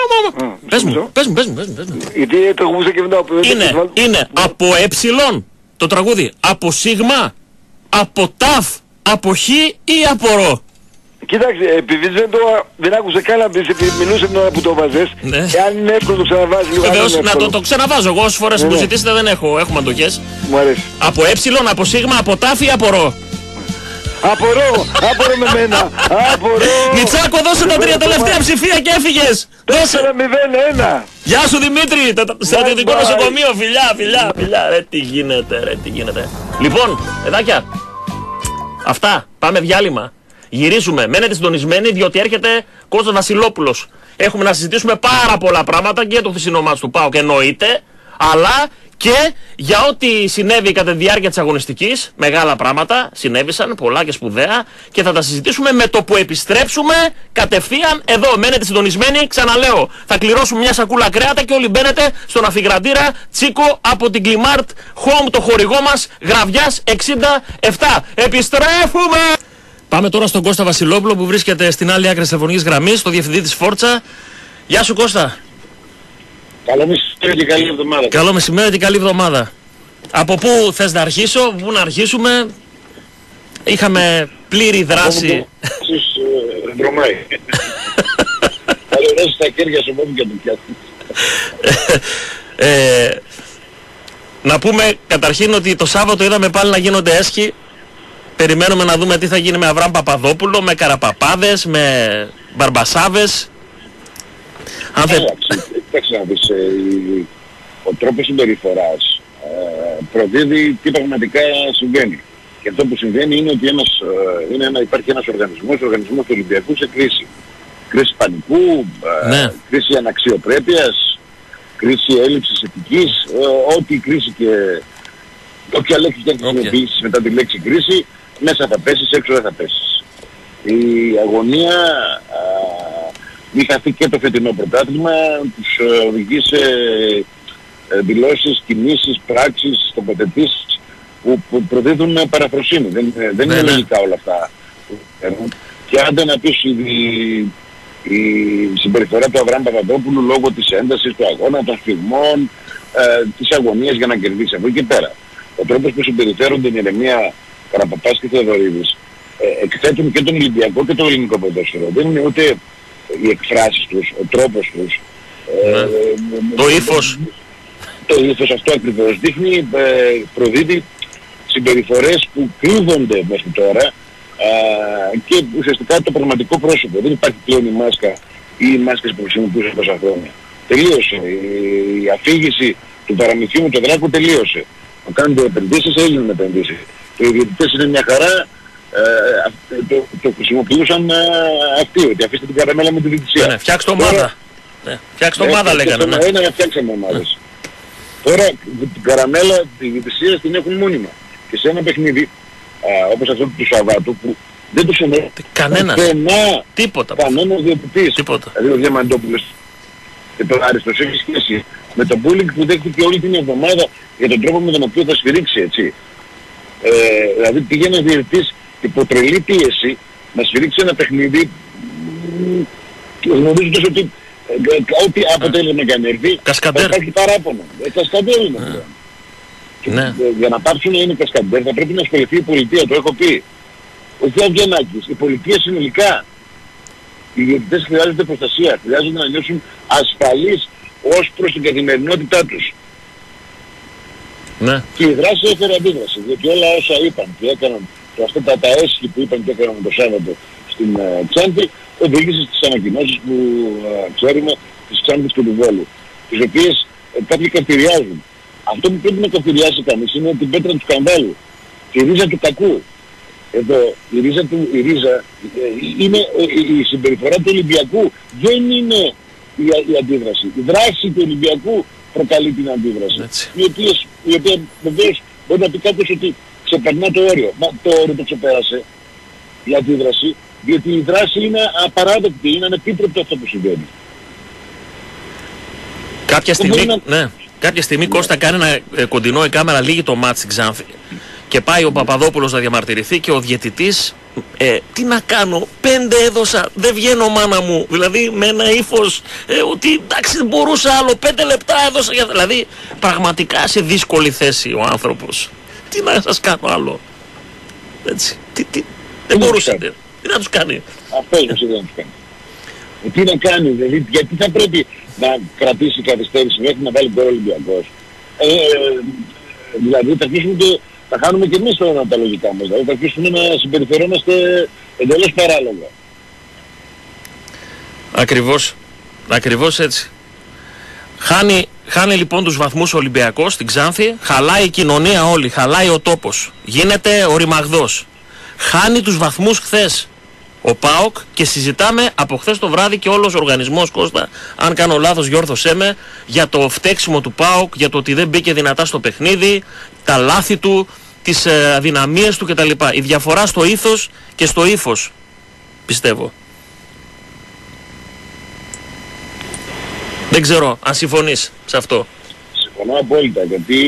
S1: Πες μου.
S4: Γιατί το γούσα και μετά από
S1: είναι από εψιλόν. το τραγούδι από σίγμα, από ταφ, από χ ή από ρο?
S11: Κοίταξε, επειδή δεν άκουσε καν να μιλούσε την ώρα που το βάζες, εάν είναι εύκολο το ξαναβάζει λίγο.
S1: Βεβαίως, να το ξαναβάζω εγώ όσες φορές που ζητήσετε, δεν έχουμε αντοχές.
S11: Μου αρέσει.
S1: Από έψιλον, από σίγμα, από ταφ ή από ρο?
S11: Απορώ με μένα.
S1: Μητσάκο, δώσε τα 3 τελευταία ψηφία και έφυγες.
S11: 4-0-1.
S1: Γεια σου Δημήτρη, στρατιωτικό νοσοκομείο, φιλιά. Ρε τι γίνεται. Λοιπόν, παιδάκια, αυτά, πάμε διάλειμμα. Γυρίζουμε, μένετε συντονισμένοι διότι έρχεται Κώστας Βασιλόπουλος. Έχουμε να συζητήσουμε πάρα πολλά πράγματα και για το χθεσινό μάτς του ΠΑΟΚ εννοείται, αλλά και για ό,τι συνέβη κατά τη διάρκεια της αγωνιστικής. Μεγάλα πράγματα συνέβησαν, πολλά και σπουδαία, και θα τα συζητήσουμε με το που επιστρέψουμε κατευθείαν εδώ. Μένετε συντονισμένοι, ξαναλέω, θα κληρώσουμε μια σακούλα κρέατα και όλοι μπαίνετε στον αφιγραντήρα Τσίκο από την Κλιμάρτ Home, το χορηγό μας, Γραβιάς 67. Επιστρέφουμε! Πάμε τώρα στον Κώστα Βασιλόπουλο που βρίσκεται στην άλλη άκρη της τηλεφωνικής γραμμής, το διευθυντή της Φόρτσα. Γεια σου Κώστα.
S4: Καλό μεσημέρι και καλή εβδομάδα.
S1: Καλό μεσημέρι και καλή εβδομάδα. Από πού θες να αρχίσω, πού να αρχίσουμε? Είχαμε πλήρη δράση.
S4: Δρομάει. Καλό ρέσεις στα χέρια σου μόνο και το πιάσεις.
S1: Να πούμε καταρχήν ότι το Σάββατο είδαμε πάλι να γίνονται έσχοι. Περιμένουμε να δούμε τι θα γίνει με Αβραάμ Παπαδόπουλο, με Καραπαπάδες, με Μπαρμπασάβες.
S4: Κοιτάξτε να δεις, ο τρόπος συμπεριφοράς προδίδει τι πραγματικά συμβαίνει. Και αυτό που συμβαίνει είναι ότι υπάρχει ένας οργανισμός του Ολυμπιακού σε κρίση. Κρίση πανικού, κρίση αναξιοπρέπειας, κρίση έλλειψης ηθικής, ό,τι κρίση και όποια λέξη και αν χρησιμοποιήσεις μετά τη λέξη κρίση, μέσα θα πέσεις, έξω δεν θα πέσεις. Η αγωνία μη χαθεί και το φετινό πρωτάθλημα, τους οδηγεί σε δηλώσεις, κινήσεις, πράξεις, τοποθετήσεις που προδίδουν παραφροσύνη. Δεν είναι λογικά όλα αυτά. Και άντε να πεις η συμπεριφορά του Αβραάμ Παπαδόπουλου λόγω της έντασης του αγώνα, των σφιγμών, της αγωνίας για να κερδίσει από εκεί και πέρα. Ο τρόπος που συμπεριφέρονται η Ηρεμία, Καραπαπάς και Θεοδωρίδης εκθέτουν και τον Ολυμπιακό και το ελληνικό ποδόσφαιρο. Δεν είναι ούτε οι εκφράσεις τους, ο τρόπος τους.
S1: Το ύφος.
S4: Το ύφος αυτό ακριβώς δείχνει, προδίδει συμπεριφορές που κρύβονται μέχρι τώρα και ουσιαστικά το πραγματικό πρόσωπο. Δεν υπάρχει πλέον η μάσκα ή οι μάσκες που χρησιμοποιούσαν τόσα χρόνια. Τελείωσε. Η αφήγηση του παραμυθιού με τον Δράκο τελείωσε. Να κάνετε επενδύσεις, έγιναν επενδύσεις. Οι ιδιωτικές είναι μια χαρά, το χρησιμοποιούσαν αυτοί, ότι αφήστε την καραμέλα με τη διαιτησία.
S1: Ναι, φτιάξτε ομάδα. Φτιάξτε ομάδα λέγανε.
S4: Ναι, φτιάξαμε ομάδες. Τώρα την καραμέλα, τη διαιτησία την έχουν μόνιμα. Και σε ένα παιχνίδι, όπως αυτό του Σαββάτου, που δεν τους εννοεί
S1: κανένας διαιτητής.
S4: Δηλαδή ο Διαμαντόπουλος και τον Άριστος έχει σχέση με τον bullying που δέχτηκε όλη την εβδομάδα για τον τρόπο με τον οποίο θα σφυρίξει, έτσι. Δηλαδή πήγε ένας διαιτητής υπό τρελή πίεση να σφυρίξει ένα παιχνίδι γνωρίζοντας ότι ό,τι αποτέλεσμα και αν έρθει θα υπάρχει παράπονο. Κασκαντέρ είναι πλέον. Για να πάψουν να είναι κασκαντέρ θα πρέπει να ασχοληθεί η πολιτεία, το έχω πει. Ο κ. Αυγενάκης, η πολιτεία συνολικά. Οι διαιτητές χρειάζονται προστασία, χρειάζονται να νιώσουν ασφαλείς ως προς την καθημερινότητά τους.
S1: Ναι.
S4: Και η δράση έφερε αντίδραση, διότι όλα όσα είπαν και έκαναν, αυτά τα έσχη που είπαν και έκαναν το Σάββατο στην Ξάνθη, οδήγησε στις ανακοινώσεις που ξέρουμε της Ξάνθης και του Βόλου, τις οποίες κάποιοι καυτηριάζουν. Αυτό που πρέπει να καυτηριάσει κανείς είναι την πέτρα του σκανδάλου, τη ρίζα του κακού. Εδώ η ρίζα είναι η συμπεριφορά του Ολυμπιακού, δεν είναι η αντίδραση. Η δράση του Ολυμπιακού προκαλεί την αντίδραση. Η οποία βεβαίως μπορεί να πει κάποιος ότι ξεπερνά το όριο. Μα το όριο το ξεπέρασε η αντίδραση, διότι η δράση είναι απαράδεκτη, είναι ανεπίτρεπτο αυτό που συμβαίνει.
S1: Κάποια στιγμή Κώστα κάνει ένα κοντινό η κάμερα, λίγη το μάτς στην Ξάνθη και πάει ο Παπαδόπουλος να διαμαρτυρηθεί και ο διαιτητής τι να κάνω, 5 έδωσα, δεν βγαίνω μάνα μου, δηλαδή με ένα ύφος ότι εντάξει μπορούσα άλλο, 5 λεπτά έδωσα, δηλαδή πραγματικά σε δύσκολη θέση ο άνθρωπος. Τι να σας κάνω άλλο. Έτσι. Δεν μπορούσατε. Τι να τους κάνει.
S12: Αυτός δεν τους κάνει. Τι να κάνει, δηλαδή, γιατί θα πρέπει να κρατήσει καθυστέρηση μέχρι να βάλει γκολ Ολυμπιακός. Δηλαδή θα χάνουμε και εμείς τα λογικά μας. Δηλαδή θα αρχίσουμε να συμπεριφερόμαστε εντελώς παράλογα.
S1: Ακριβώς έτσι. Χάνει λοιπόν τους βαθμούς ο Ολυμπιακός στην Ξάνθη, χαλάει η κοινωνία όλη, χαλάει ο τόπος, γίνεται οριμαγδός. Χάνει τους βαθμούς χθες ο ΠΑΟΚ και συζητάμε από χθες το βράδυ και όλος ο οργανισμός, Κώστα, αν κάνω λάθος διόρθωσέ με, για το φταίξιμο του ΠΑΟΚ, για το ότι δεν μπήκε δυνατά στο παιχνίδι, τα λάθη του, τις αδυναμίες του κτλ. Η διαφορά στο ήθος και στο ύφος, πιστεύω. Δεν ξέρω αν συμφωνείς σε αυτό.
S12: Συμφωνώ απόλυτα, γιατί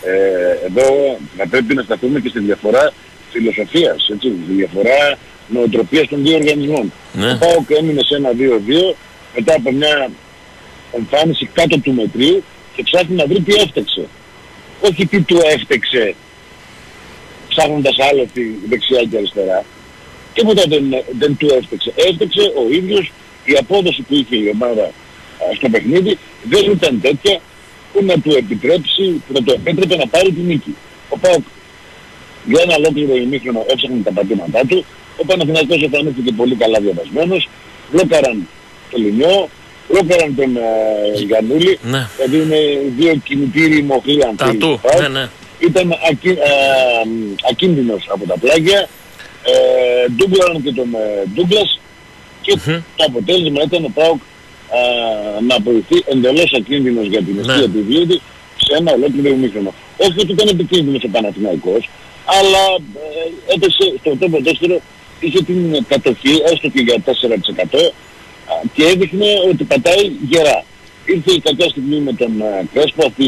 S12: εδώ θα πρέπει να σταθούμε και στη διαφορά φιλοσοφίας, έτσι, στη διαφορά νοοτροπίας των δύο οργανισμών.
S1: Ναι.
S12: Ο ΠΑΟΚ έμεινε σε ένα 2-2 μετά από μια εμφάνιση κάτω του μετρίου και ψάχνει να βρει τι έφτεξε. Όχι τι του έφτεξε ψάχνοντας άλλο τη δεξιά και αριστερά. Τίποτα δεν του έφτεξε. Έφτεξε ο ίδιος, η απόδοση που είχε η ομάδα στο παιχνίδι δεν ήταν τέτοια που να του επιτρέψει, που να του επέτρεπε να πάρει τη νίκη. Ο ΠΑΟΚ για ένα ολόκληρο ημίχρονο έψαχνε τα πατήματά του. Ο Παναθηναϊκός εμφανίστηκε πολύ καλά διαβασμένος. Μπλόκαραν το Λινιό, μπλόκαραν τον Γιαννούλη.
S1: Ναι.
S12: Δηλαδή είναι δύο κινητήριοι μοχλοί αν θέλει.
S1: Ναι.
S12: Ήταν ακίνδυνος από τα πλάγια. Ντούγκλαραν και τον Ντούγκλας και το αποτέλεσμα ήταν ο ΠΑΟΚ να βοηθεί εντελώς ακίνδυνος για την αιστεία του Ιδιώτη σε ένα ολόκληρο ημίχρονο. Όχι ότι ήταν επικίνδυνος ο Παναθηναϊκός, αλλά έπεσε στο τόπο δεύτερο, είχε την κατοχή έστω και για 4% και έδειχνε ότι πατάει γερά. Ήρθε η κακιά στιγμή με τον Κρέσπο, αυτή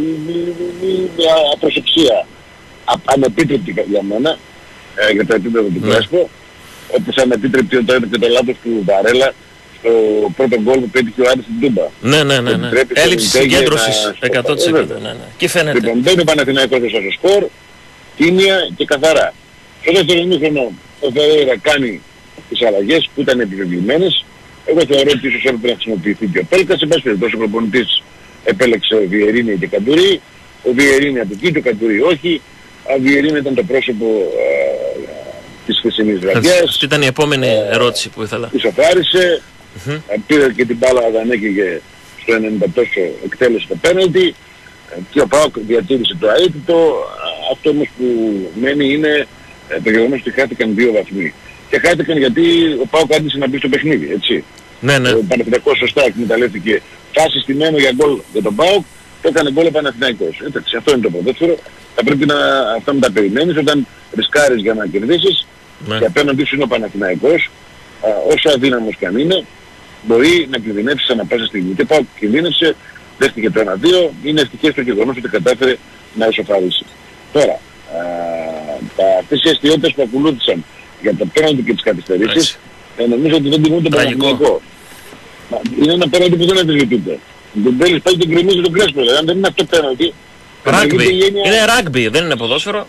S12: η απροσεξία ανεπίτρεπτη για μένα, για το επίπεδο του Κρέσπο, όπως ανεπίτρεπτη όταν έδειξε το λάθος του Βαρέλα στο πρώτο γκολ που πέτυχε ο Άρης στην Τούμπα.
S1: Ναι. Έλλειψη συγκέντρωσης 100%. Και φαίνεται.
S12: Λοιπόν, μπαίνει ο Παναθηναϊκός στο σκορ, τίμια και καθαρά. Στο δεύτερο ημίχρονο ο Φερέιρα κάνει τις αλλαγές που ήταν επιβεβλημένες. Εγώ θεωρώ ότι ίσως έπρεπε να χρησιμοποιηθεί και ο Πέλκας. Σε πάση περιπτώσει ο προπονητής επέλεξε Βιερίνη και Καντουρί. Ο Βιερίνη από εκεί, το Καντουρί όχι. Ο Βιερίνη ήταν το πρόσωπο της χθεσινής βραδιάς.
S1: Αυτή ήταν η επόμενη ερώτηση που ήθελα.
S12: Ισοφάρισε, πήρε και την μπάλα όταν έκαιγε στο 90 τόσο εκτέλεσε το πέναλτι και ο ΠΑΟΚ διατήρησε το αίτητο. Αυτό όμως που μένει είναι το γεγονός ότι χάθηκαν 2 βαθμοί. Και χάθηκαν γιατί ο ΠΑΟΚ άρχισε να μπει στο παιχνίδι, έτσι.
S1: Ναι.
S12: Ο Παναθηναϊκός σωστά εκμεταλλεύτηκε φάση στημένο για γκολ για τον ΠΑΟΚ, το έκανε γκολ ο Παναθηναϊκός. Εντάξει, αυτό είναι το ποδόσφαιρο. Θα πρέπει να αυτά να τα περιμένεις όταν ρισκάρεις για να κερδίσεις. Και απέναντι σου είναι ο Παναθηναϊκός, όσο αδύναμος και αν είναι, μπορεί να κινδυνεύσει ανά πάσα στιγμή. Και ΠΑΟΚ κινδύνευσε, δέχτηκε το 1-2, είναι ευτυχές το γεγονός ότι κατάφερε να ισοφαρίσει. Τώρα, αυτές οι αστιότητες που ακολούθησαν για το πέναντι και τις καθυστερήσεις, νομίζω ότι δεν τιμούν τον Παναθηναϊκό. Είναι ένα πέναντι που δεν αντιληπτείται. Τον τέλος πάει και γκρεμίζει τον Κρέσπο, αν δεν είναι αυτό πέναντι.
S1: Είναι ράγμπι, δεν είναι ποδόσφαιρο.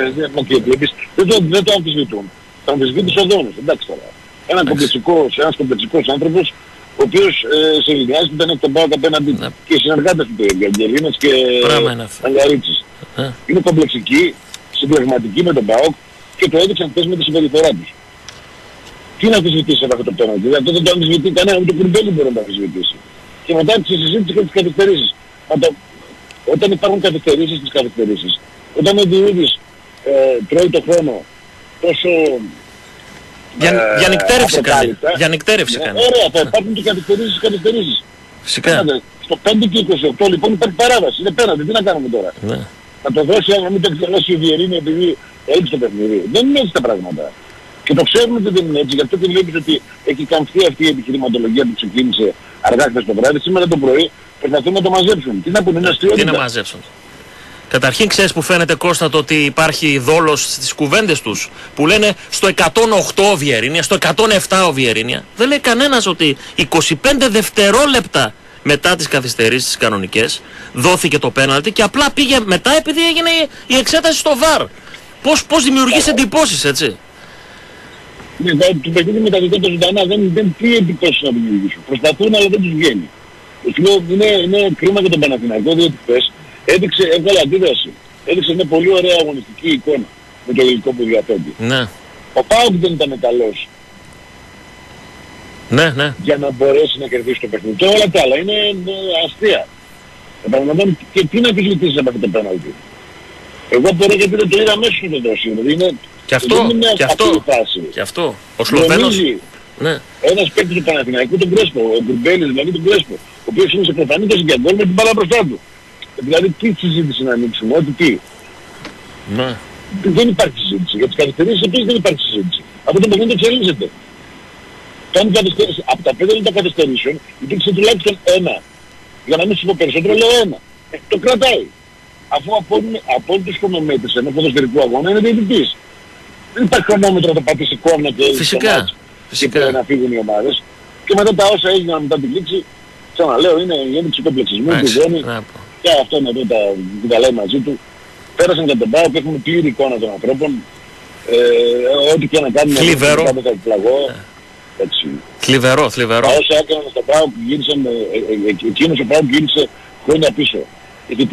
S12: Δεν το αμφισβητούν. Το αμφισβήτησε ο Δόνος, εντάξει τώρα. Ένας κομπλεξικός άνθρωπος, ο οποίος σε ηλικιάζει που ήταν τον ΠΑΟΚ απέναντι και οι συνεργάτες του ίδιου, Αγγελίνας και Αγκαρίτσης. Είναι κομπλεξικοί, συμπλεγματικοί με τον ΠΑΟΚ και το έδειξαν χθες με τη συμπεριφορά τους. Τι να αμφισβητήσει αυτό το πέναντι, δηλαδή αυτό δεν το αμφισβητεί κανένα, ούτε Κουρμπέλη μπορεί να το αμφισβητήσει. Και μετά τη συζήτηση και τις καθυστερήσεις. Όταν υπάρχουν καθυστερήσεις στις καθυστερήσεις, όταν ο Διούδης τρώει το χρόνο τόσο
S1: για νυκτέρευση κάνει.
S12: Ωραία, θα υπάρχουν και καθυστερήσεις.
S1: Φυσικά.
S12: Στο 5 και 28 λοιπόν υπάρχει παράβαση, είναι πέναντι, τι να κάνουμε τώρα. Να το δώσει αν μην το εκτελέσει η Βιερίνη επειδή έλειψε το παιχνίδι. Δεν είναι έτσι τα πράγματα. Και το ξέρουμε ότι δεν είναι έτσι, γι' αυτό και βλέπεις ότι έχει καμφθεί αυτή η επιχειρηματολογία που ξεκίνησε αργά χθες το βράδυ. Σήμερα το πρωί προσπαθούν να το μαζέψουν. Τι να πούνε, είναι αστείωτα.
S1: Τι να μαζέψουν. Καταρχήν ξέρεις που φαίνεται, Κώστα, το ότι υπάρχει δόλος στις κουβέντες τους που λένε στο 108 ο Βιερίνια, στο 107 ο Βιερίνια. Δεν λέει κανένας ότι 25 δευτερόλεπτα μετά τις καθυστερήσεις τις κανονικές, δόθηκε το πέναλτι και απλά πήγε μετά επειδή έγινε η εξέταση στο VAR. Πώς δημιουργείς εντυπώσεις, έτσι.
S12: Ναι, το παιχνίδι με τα δικά του ζωντανά δεν τι εντυπώσεις να δημιουργήσουν. Προσπαθούν αλλά δεν τους βγαίνει. Είναι κρίμα για τον Παναθηναϊκό, διότι χθες έβγαλε αντίδραση. Έδειξε μια πολύ ωραία αγωνιστική εικόνα με το υλικό που διαθέτει.
S1: Ναι.
S12: Ο ΠΑΟΚ δεν ήταν καλός.
S1: Ναι.
S12: Για να μπορέσει να κερδίσει το παιχνίδι. Και όλα τα άλλα είναι αστεία. Επαναλαμβάνω, και τι να επιβλητήσεις από αυτό το πέναλτι. Εγώ μπορώ γιατί δεν το είδα μέσα στο δώσει. Δηλαδή
S1: και αυτό. Ο Σλοβαίνος. Ναι.
S12: Ένας παίκτης του Παναθηναϊκού, τον Κρέσπο, ο Γκουρμπέλης δηλαδή τον Κρέσπο, ο οποίος είναι σε προφανή και γκολ με την μπάλα μπροστά του. Δηλαδή τι συζήτηση να ανοίξουμε, ότι τι.
S1: Ναι.
S12: Δεν υπάρχει συζήτηση. Για τις καθυστερήσεις επίσης δεν υπάρχει συζήτηση. Αυτό το παιχνίδι εξελίσσεται. Από τα 5 λεπτά καθυστερήσεων υπήρξε τουλάχιστον ένα. Για να μην σου πω περισσότερο, λέω ένα. Το κρατάει. Αφού από όλους τους χρονομέτρες ενός ποδοσφαιρικού αγώνα είναι διαιτητής. Δεν υπάρχει χρονόμετρο να το πατήσει κόμμα και
S1: φυσικά
S12: να φύγουν οι ομάδες. Και μετά τα όσα έγιναν μετά την λήξη, ξαναλέω, είναι η ένδειξη κομπλεξισμού που ζώνει. Και αυτό να δω τα λέει μαζί του. Πέρασαν για τον ΠΑΟΚ και έχουμε πλήρη εικόνα των ανθρώπων. Ό,τι και να κάνουμε
S1: θλιβερό. Θλιβερό.
S12: Τα όσα έκαναν στον ΠΑΟΚ γύρισαν, εκείνος ο ΠΑΟΚ γύρισε χρόνια πίσω. Γιατί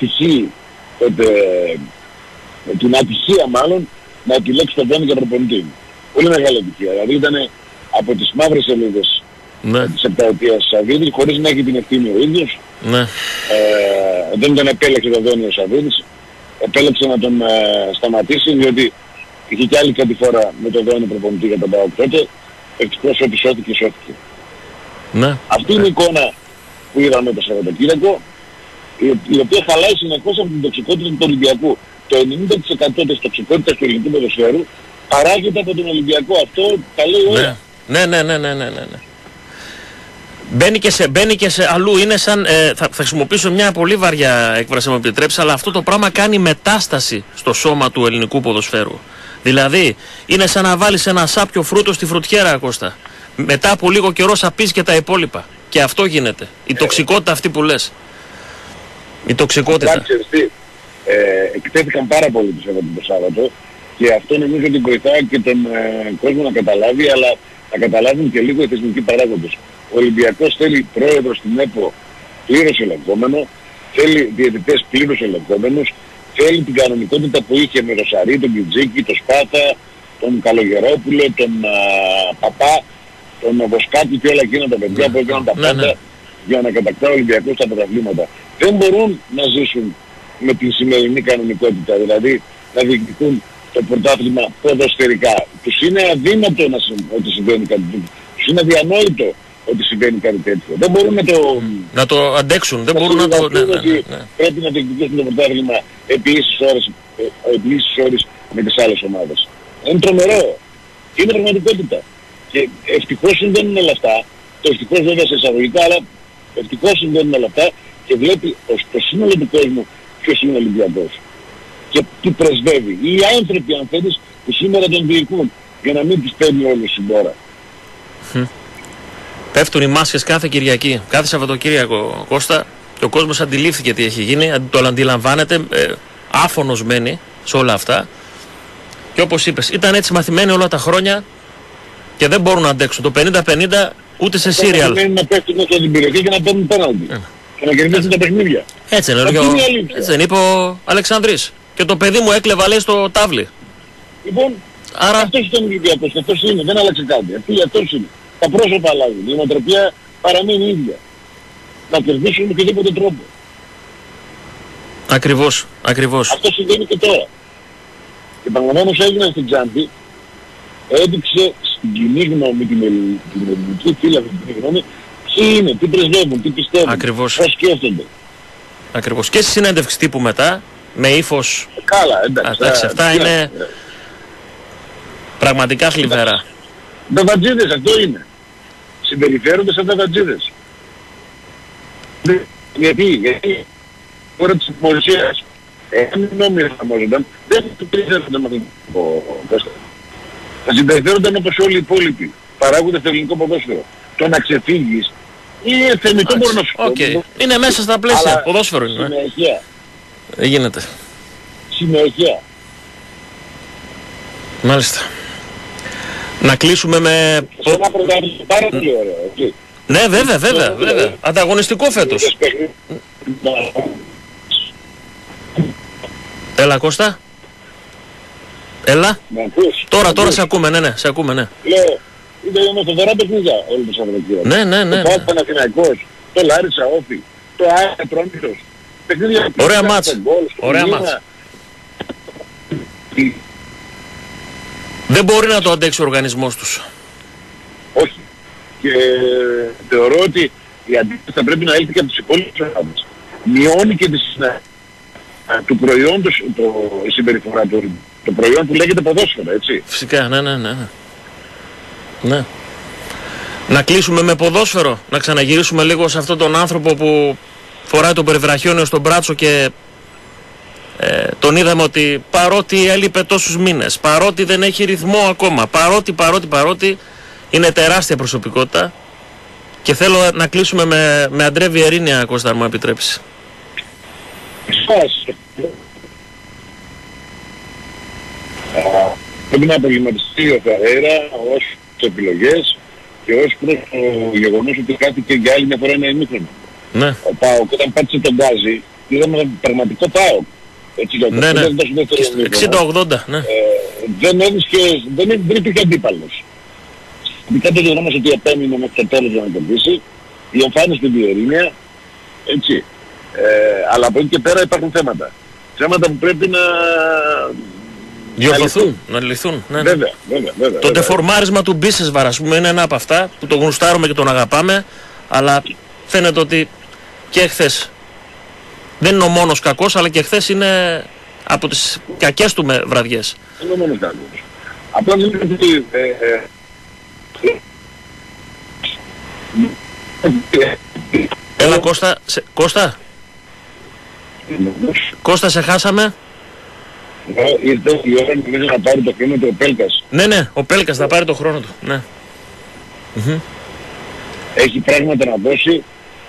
S12: την ατυχία μάλλον να επιλέξει τον Βέννη για προπονητή. Πολύ μεγάλη επιτυχία. Δηλαδή ήταν από τις μαύρες σελίδες της επταετίας Σαββίδη, χωρίς να έχει την ευθύνη ο ίδιος.
S1: Ναι.
S12: Δεν τον επέλεξε τον Βέννη ο Σαββίδης. Επέλεξε να τον σταματήσει, διότι είχε κι άλλη κάτι φορά με τον Βέννη προπονητή για τον ΠΑΟΚ τότε. Ευτυχώς ότι σώθηκε.
S1: Ναι.
S12: Αυτή είναι η εικόνα που είδαμε το Σαββατοκύριακο, η οποία χαλάει συνεχώς από την τοξικότητα του Ολυμπιακού. Το 90% της τοξικότητας του ελληνικού ποδοσφαίρου παράγεται από τον Ολυμπιακό. Αυτό τα λέει όλα.
S1: Ναι. Μπαίνει και σε αλλού. Είναι σαν, θα χρησιμοποιήσω μια πολύ βαριά έκφραση, μου επιτρέψει, αλλά αυτό το πράγμα κάνει μετάσταση στο σώμα του ελληνικού ποδοσφαίρου. Δηλαδή, είναι σαν να βάλεις ένα σάπιο φρούτο στη φρουτιέρα, Κώστα. Μετά από λίγο καιρό θα πεις και τα υπόλοιπα. Και αυτό γίνεται. Η τοξικότητα αυτή που λες. Η τοξικότητα.
S12: Εκτέθηκαν πάρα πολύ το Σάββατο και αυτό νομίζω ότι βοηθάει και τον κόσμο να καταλάβει, αλλά να καταλάβουν και λίγο οι θεσμικοί παράγοντες. Ο Ολυμπιακός θέλει πρόεδρο στην ΕΠΟ πλήρως ελεγχόμενο, θέλει διαιτητές πλήρως ελεγχόμενους, θέλει την κανονικότητα που είχε με Ροσαρή, τον Κιτζίκη, τον Σπάθα, τον Καλογερόπουλο, τον Παπά, τον Βοσκάκη και όλα εκείνα τα παιδιά που έκαναν τα πάντα για να κατακτά ο Ολυμπιακός τα πρωταθλήματα. Δεν μπορούν να ζήσουν με την σημερινή κανονικότητα, δηλαδή να διεκδικούν το πρωτάθλημα ποδοσφαιρικά. Τους είναι αδύνατο ότι συμβαίνει κάτι τέτοιο. Τους είναι αδιανόητο ότι συμβαίνει κάτι τέτοιο. Δεν μπορούν
S1: να το αντέξουν, δεν μπορούν να το...
S12: Πρέπει να διεκδικήσουν το πρωτάθλημα επί ίσης ώρες με τις άλλες ομάδες. Είναι τρομερό. Είναι πραγματικότητα. Και ευτυχώς συμβαίνουν όλα αυτά. Το ευτυχώς βέβαια σε εισαγωγικά, αλλά ευτυχώς συμβαίνουν όλα αυτά και βλέπει το σύνολο του κόσμου ποιος είναι ο Ολυμπιακός και τι πρεσβεύει. Οι άνθρωποι, αν θέλεις, που σήμερα τον διοικούν, για να μην τις παίρνει όλους στην πόρα.
S1: Πέφτουν οι μάσκες κάθε Κυριακή, κάθε Σαββατοκύριακο, Κώστα, και ο κόσμος αντιλήφθηκε τι έχει γίνει, το αντιλαμβάνεται, άφωνος μένει σε όλα αυτά. Και όπως είπες, ήταν έτσι μαθημένοι όλα τα χρόνια και δεν μπορούν να αντέξουν το 50-50 ούτε σε σύριαλ.
S12: Να πέφτουν μέσα στην περιοχή και να παίρνουν πέναλτι. Και να κερδίσουν τα παιχνίδια.
S1: Έτσι δεν είπε ο Αλεξανδρής. Και το παιδί μου έκλεβα, λέει, στο τάβλι.
S12: Λοιπόν, αυτός ήταν ο Ολυμπιακός, αυτός είναι, δεν άλλαξε κάτι. Αυτός είναι. Τα πρόσωπα αλλάζουν, η νοοτροπία παραμένει ίδια. Να κερδίσουν με οποιοδήποτε τρόπο.
S1: Ακριβώς.
S12: Αυτό συμβαίνει και τώρα. Και παραδείγματος έγιναν στην Ξάνθη, έδειξε στην κοινή γνώμη, την ελληνική φύλα, την κοινή γνώμη, ποιοι είναι, τι πρεσβεύουν, τι πιστεύουν, πώς σκέφτονται.
S1: Ακριβώς. Και στη συνέντευξη τύπου μετά, με ύφος...
S12: Καλά, εντάξει.
S1: Αυτά είναι πραγματικά θλιβερά.
S12: Δαβατζίδες, αυτό είναι. Συμπεριφέρονται σαν δαβατζίδες. Γιατί ώρα της δημοσίας, εάν οι νόμοι εφαρμόζονταν, δεν θα συμπεριφέρονται με αυτόν τον Κώστα. Θα συμπεριφέρονταν όπως όλοι οι υπόλοιποι. Παράγονται στο ελληνικό ποδόσφαιρο. Το να ξεφύγεις Είναι θεμητό, μπορώ να σου πω.
S1: Είναι μέσα στα πλαίσια, ποδόσφαιρο είναι.
S12: Συνέχεια.
S1: Δεν γίνεται.
S12: Συνέχεια.
S1: Μάλιστα. Να κλείσουμε με...
S12: Σε ένα πρωτάθλημα πάρα πολύ ωραίο, έτσι.
S1: Ναι, βέβαια. Ανταγωνιστικό φέτος. Έλα, Κώστα. Έλα. Τώρα σε ακούμε, ναι, σε ακούμε, ναι.
S12: Λέω, είναι στο δωρά παιχνίδια όλο το Σαββατοκύριακο.
S1: Ναι.
S12: Το Παναθηναϊκός, το Λάρισα Όφη, το Άρη Τρόμητος. Παιχνίδια.
S1: Ωραία μάτς. Ωραία μάτς. Δεν μπορεί να το αντέξει ο οργανισμός τους.
S12: Όχι. Και θεωρώ ότι η αντίθεση θα πρέπει να έλθει και από τις υπόλοιπες ομάδες. Μειώνει και του προϊόντος, η συμπεριφορά του, το προϊόν που λέγεται ποδόσφαιρο, έτσι.
S1: Φυσικά, ναι. Να κλείσουμε με ποδόσφαιρο, να ξαναγυρίσουμε λίγο σε αυτόν τον άνθρωπο που φοράει το περιβραχιόνιο στον μπράτσο και τον είδαμε ότι παρότι έλειπε τόσους μήνες, παρότι δεν έχει ρυθμό ακόμα, παρότι είναι τεράστια προσωπικότητα και θέλω να κλείσουμε με Αντρέ Βιερίνια, Κώστα, αν μου επιτρέψεις.
S12: Πρέπει να απολυμματιστεί ο Φερέιρα ως τις επιλογές και ως προς το γεγονός ότι χάθηκε για άλλη μια φορά ένα ημίχρονο.
S1: Ναι.
S12: Ο ΠΑΟΚ όταν πάτησε τον Γκάζι είδαμε πραγματικό ΠΑΟΚ.
S1: Ναι. 60-80, ναι.
S12: Δεν υπήρχε αντίπαλος. Ειδικά το γεγονός ότι επέμεινε μέχρι το τέλος για να κερδίσει, η εμφάνιση του Βιερίνια, έτσι. Αλλά από εκεί και πέρα υπάρχουν θέματα. Θέματα που πρέπει να
S1: διορθωθούν, να λυθούν. Ναι.
S12: Βέβαια.
S1: Το τεφορμάρισμα του Μπίσεσβαρ, ας πούμε, είναι ένα από αυτά που το γουστάρουμε και τον αγαπάμε, αλλά φαίνεται ότι και χθες δεν είναι ο μόνος κακός, αλλά και χθες είναι από τις κακές του βραδιές.
S12: Είναι ο μόνος κακός. Απλά δεν είναι ότι...
S1: Έλα, Κώστα. Κώστα, σε χάσαμε.
S12: Ήρθε η ώρα νομίζω να πάρει το χρόνο του ο Πέλκας.
S1: Ναι, ο Πέλκας θα πάρει το χρόνο του. Ναι.
S12: Έχει πράγματα να δώσει.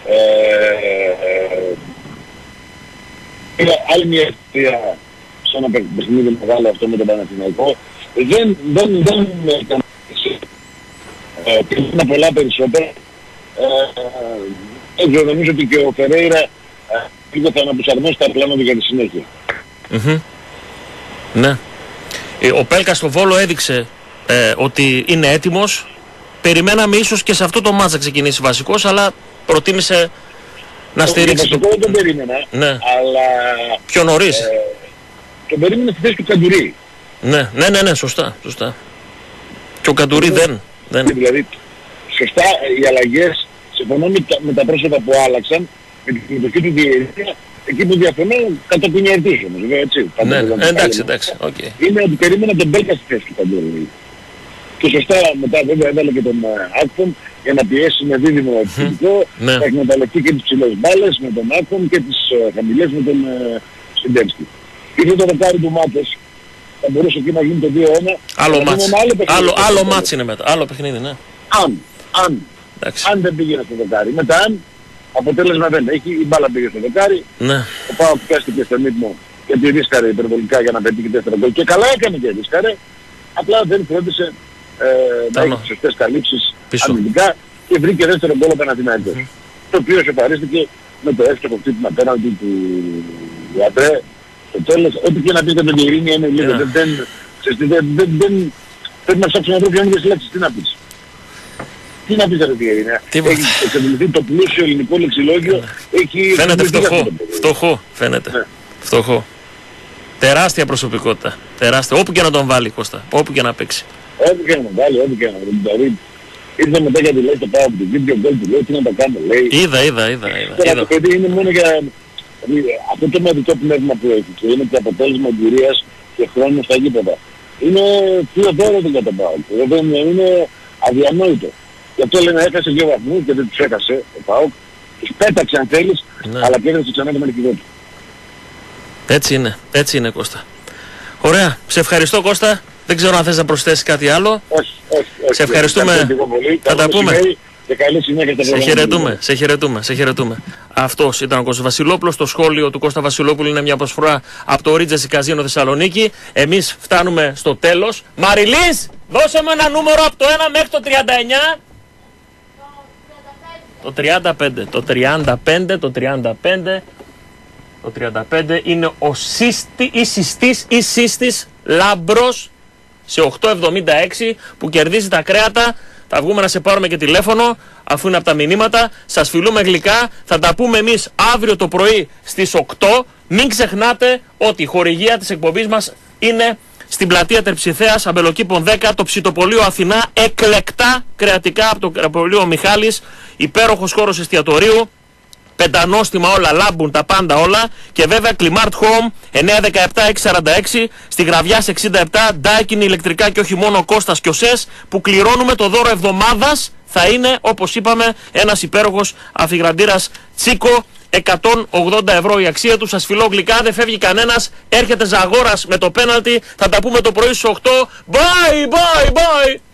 S12: Είναι άλλη μια ευκαιρία σε ένα παιχνίδι μεγάλο αυτό με τον Παναθηναϊκό. Δεν έκανε πήγαινα πολλά περισσότερα. Νομίζω ότι και ο Φερέιρα λίγο θα αναπροσαρμόσει τα πλάνα του για τη συνέχεια.
S1: Ναι. Ο Πέλκας στο Βόλο έδειξε ότι είναι έτοιμος. Περιμέναμε ίσως και σε αυτό το μάτς να ξεκινήσει βασικός, αλλά προτίμησε να στηρίξει
S12: το... Δεν τον περίμενα,
S1: ναι.
S12: Αλλά...
S1: Πιο νωρίς.
S12: Τον περίμενε στη θέση του Καντουρί.
S1: Ναι, σωστά. Και ο Καντουρί δεν.
S12: Δηλαδή, σωστά οι αλλαγές, συμφωνώ με τα πρόσωπα που άλλαξαν, με την συμμετοχή του Βιερίνια, εκεί που διαφωνώ καταπινιαρτής όμως, έτσι.
S1: Ναι, εντάξει, okay.
S12: Είναι ότι περίμενα τον Μπέλκα στη θέση του Καντουρί. Και σωστά μετά βέβαια έβαλε και τον Άκπομ για να πιέσει με δίδυμο επιθετικό, θα εκμεταλλευτεί και τις ψηλές μπάλες με τον Άκπομ και τις χαμηλές με τον Σιντέμσκι. Ήρθε το δεκάρι του Μάτες, θα μπορούσε εκεί να γίνει το 2-1.
S1: Άλλο μάτς είναι μετά, άλλο παιχνίδι, ναι.
S12: Αν δεν πήγαινε στο δεκάρι. Μετά αν αποτέλεσμα δεν έχει, η μπάλα πήγε στο δεκάρι, ο Πάοκ πιάστηκε στον ύπνο γιατί ρίσκαρε υπερβολικά για να πετύχει 4 γκολ. Και καλά έκανε και ρίσκαρε, απλά δεν φρόντισε να έχει τις σωστές καλύψεις αμυντικά και βρήκε δεύτερο γκολ ο Παναθηναϊκός. Το οποίο σοπαρίστηκε με το εύστοχο χτύπημα πέναλτι του Αντρέ. Στο τέλος, ό,τι και να πείτε με την Ειρήνη είναι λίγο, πρέπει να ψάξουμε να βρούμε ποιονικές λέξεις, τι να πεις. Τι να πεις ρε την Ειρήνη, έχει εξαντληθεί το πλούσιο ελληνικό λεξιλόγιο, έχει...
S1: Φαίνεται φτωχό, φαίνεται, φτωχό. Τεράστια προσωπικότητα, τεράστια, όπου και να τον βάλει Κώστα, όπου και να παίξει.
S12: Όπου και να τον βάλει, όπου και να τον βάλει. Ήρθε μετά γιατί λέει το πάω από την βίντεο γκολ του, λέει τι να τα κάνω, λέει.
S1: Είδα.
S12: Το παιδί είναι μόνο για... Αυτό το μερικό πνεύμα που έχει και είναι και αποτέλεσμα εμπειρίας και χρόνου στα γήπεδα. Είναι φιλοδόρο για τον ΠΑΟΚ. Είναι αδιανόητο. Γι' αυτό λένε έχασε 2 βαθμούς και δεν τους έχασε ο ΠΑΟΚ. Τους πέταξε αν θέλεις, αλλά κέρδισε ξανά το μερικηδό του.
S1: Έτσι είναι Κώστα. Ωραία. Σε ευχαριστώ Κώστα. Δεν ξέρω αν θες να προσθέσεις κάτι άλλο.
S12: Όχι.
S1: Σε ευχαριστούμε.
S12: Θα τα πούμε. Και καλή συνέχεια στα
S1: προγράμματα. Σε χαιρετούμε. Αυτός ήταν ο Κώστας Βασιλόπουλος. Το σχόλιο του Κώστα Βασιλόπουλου είναι μια προσφορά από το Regency Casino Θεσσαλονίκη. Εμείς φτάνουμε στο τέλος. Μαριλής, δώσε μου ένα νούμερο από το 1 μέχρι το 39. Το 35 είναι ο σύστης Λάμπρος σε 8,76 που κερδίζει τα κρέατα. Θα βγούμε να σε πάρουμε και τηλέφωνο αφού είναι από τα μηνύματα. Σας φιλούμε γλυκά. Θα τα πούμε εμείς αύριο το πρωί στις 8. Μην ξεχνάτε ότι η χορηγία της εκπομπής μας είναι στην πλατεία Τερψιθέας, Αμπελοκήπων 10, το Ψητοπολείο Αθηνά, εκλεκτά κρεατικά από το κρεαπολείο Μιχάλης, υπέροχος χώρος εστιατορίου, πεντανόστιμα όλα, λάμπουν τα πάντα όλα και βέβαια Climart Home 917-646 στη Γραβιάς 67, Ντάικιν ηλεκτρικά και όχι μόνο Κώστας και ο ΣΕΣ που κληρώνουμε το δώρο εβδομάδας. Θα είναι όπως είπαμε ένας υπέροχος αφιγραντήρας Τσίκο, 180 ευρώ η αξία του. Σας φιλώ γλυκά, δεν φεύγει κανένας. Έρχεται Ζαγόρας με το πέναλτι. Θα τα πούμε το πρωί στις 8. Bye, bye, bye.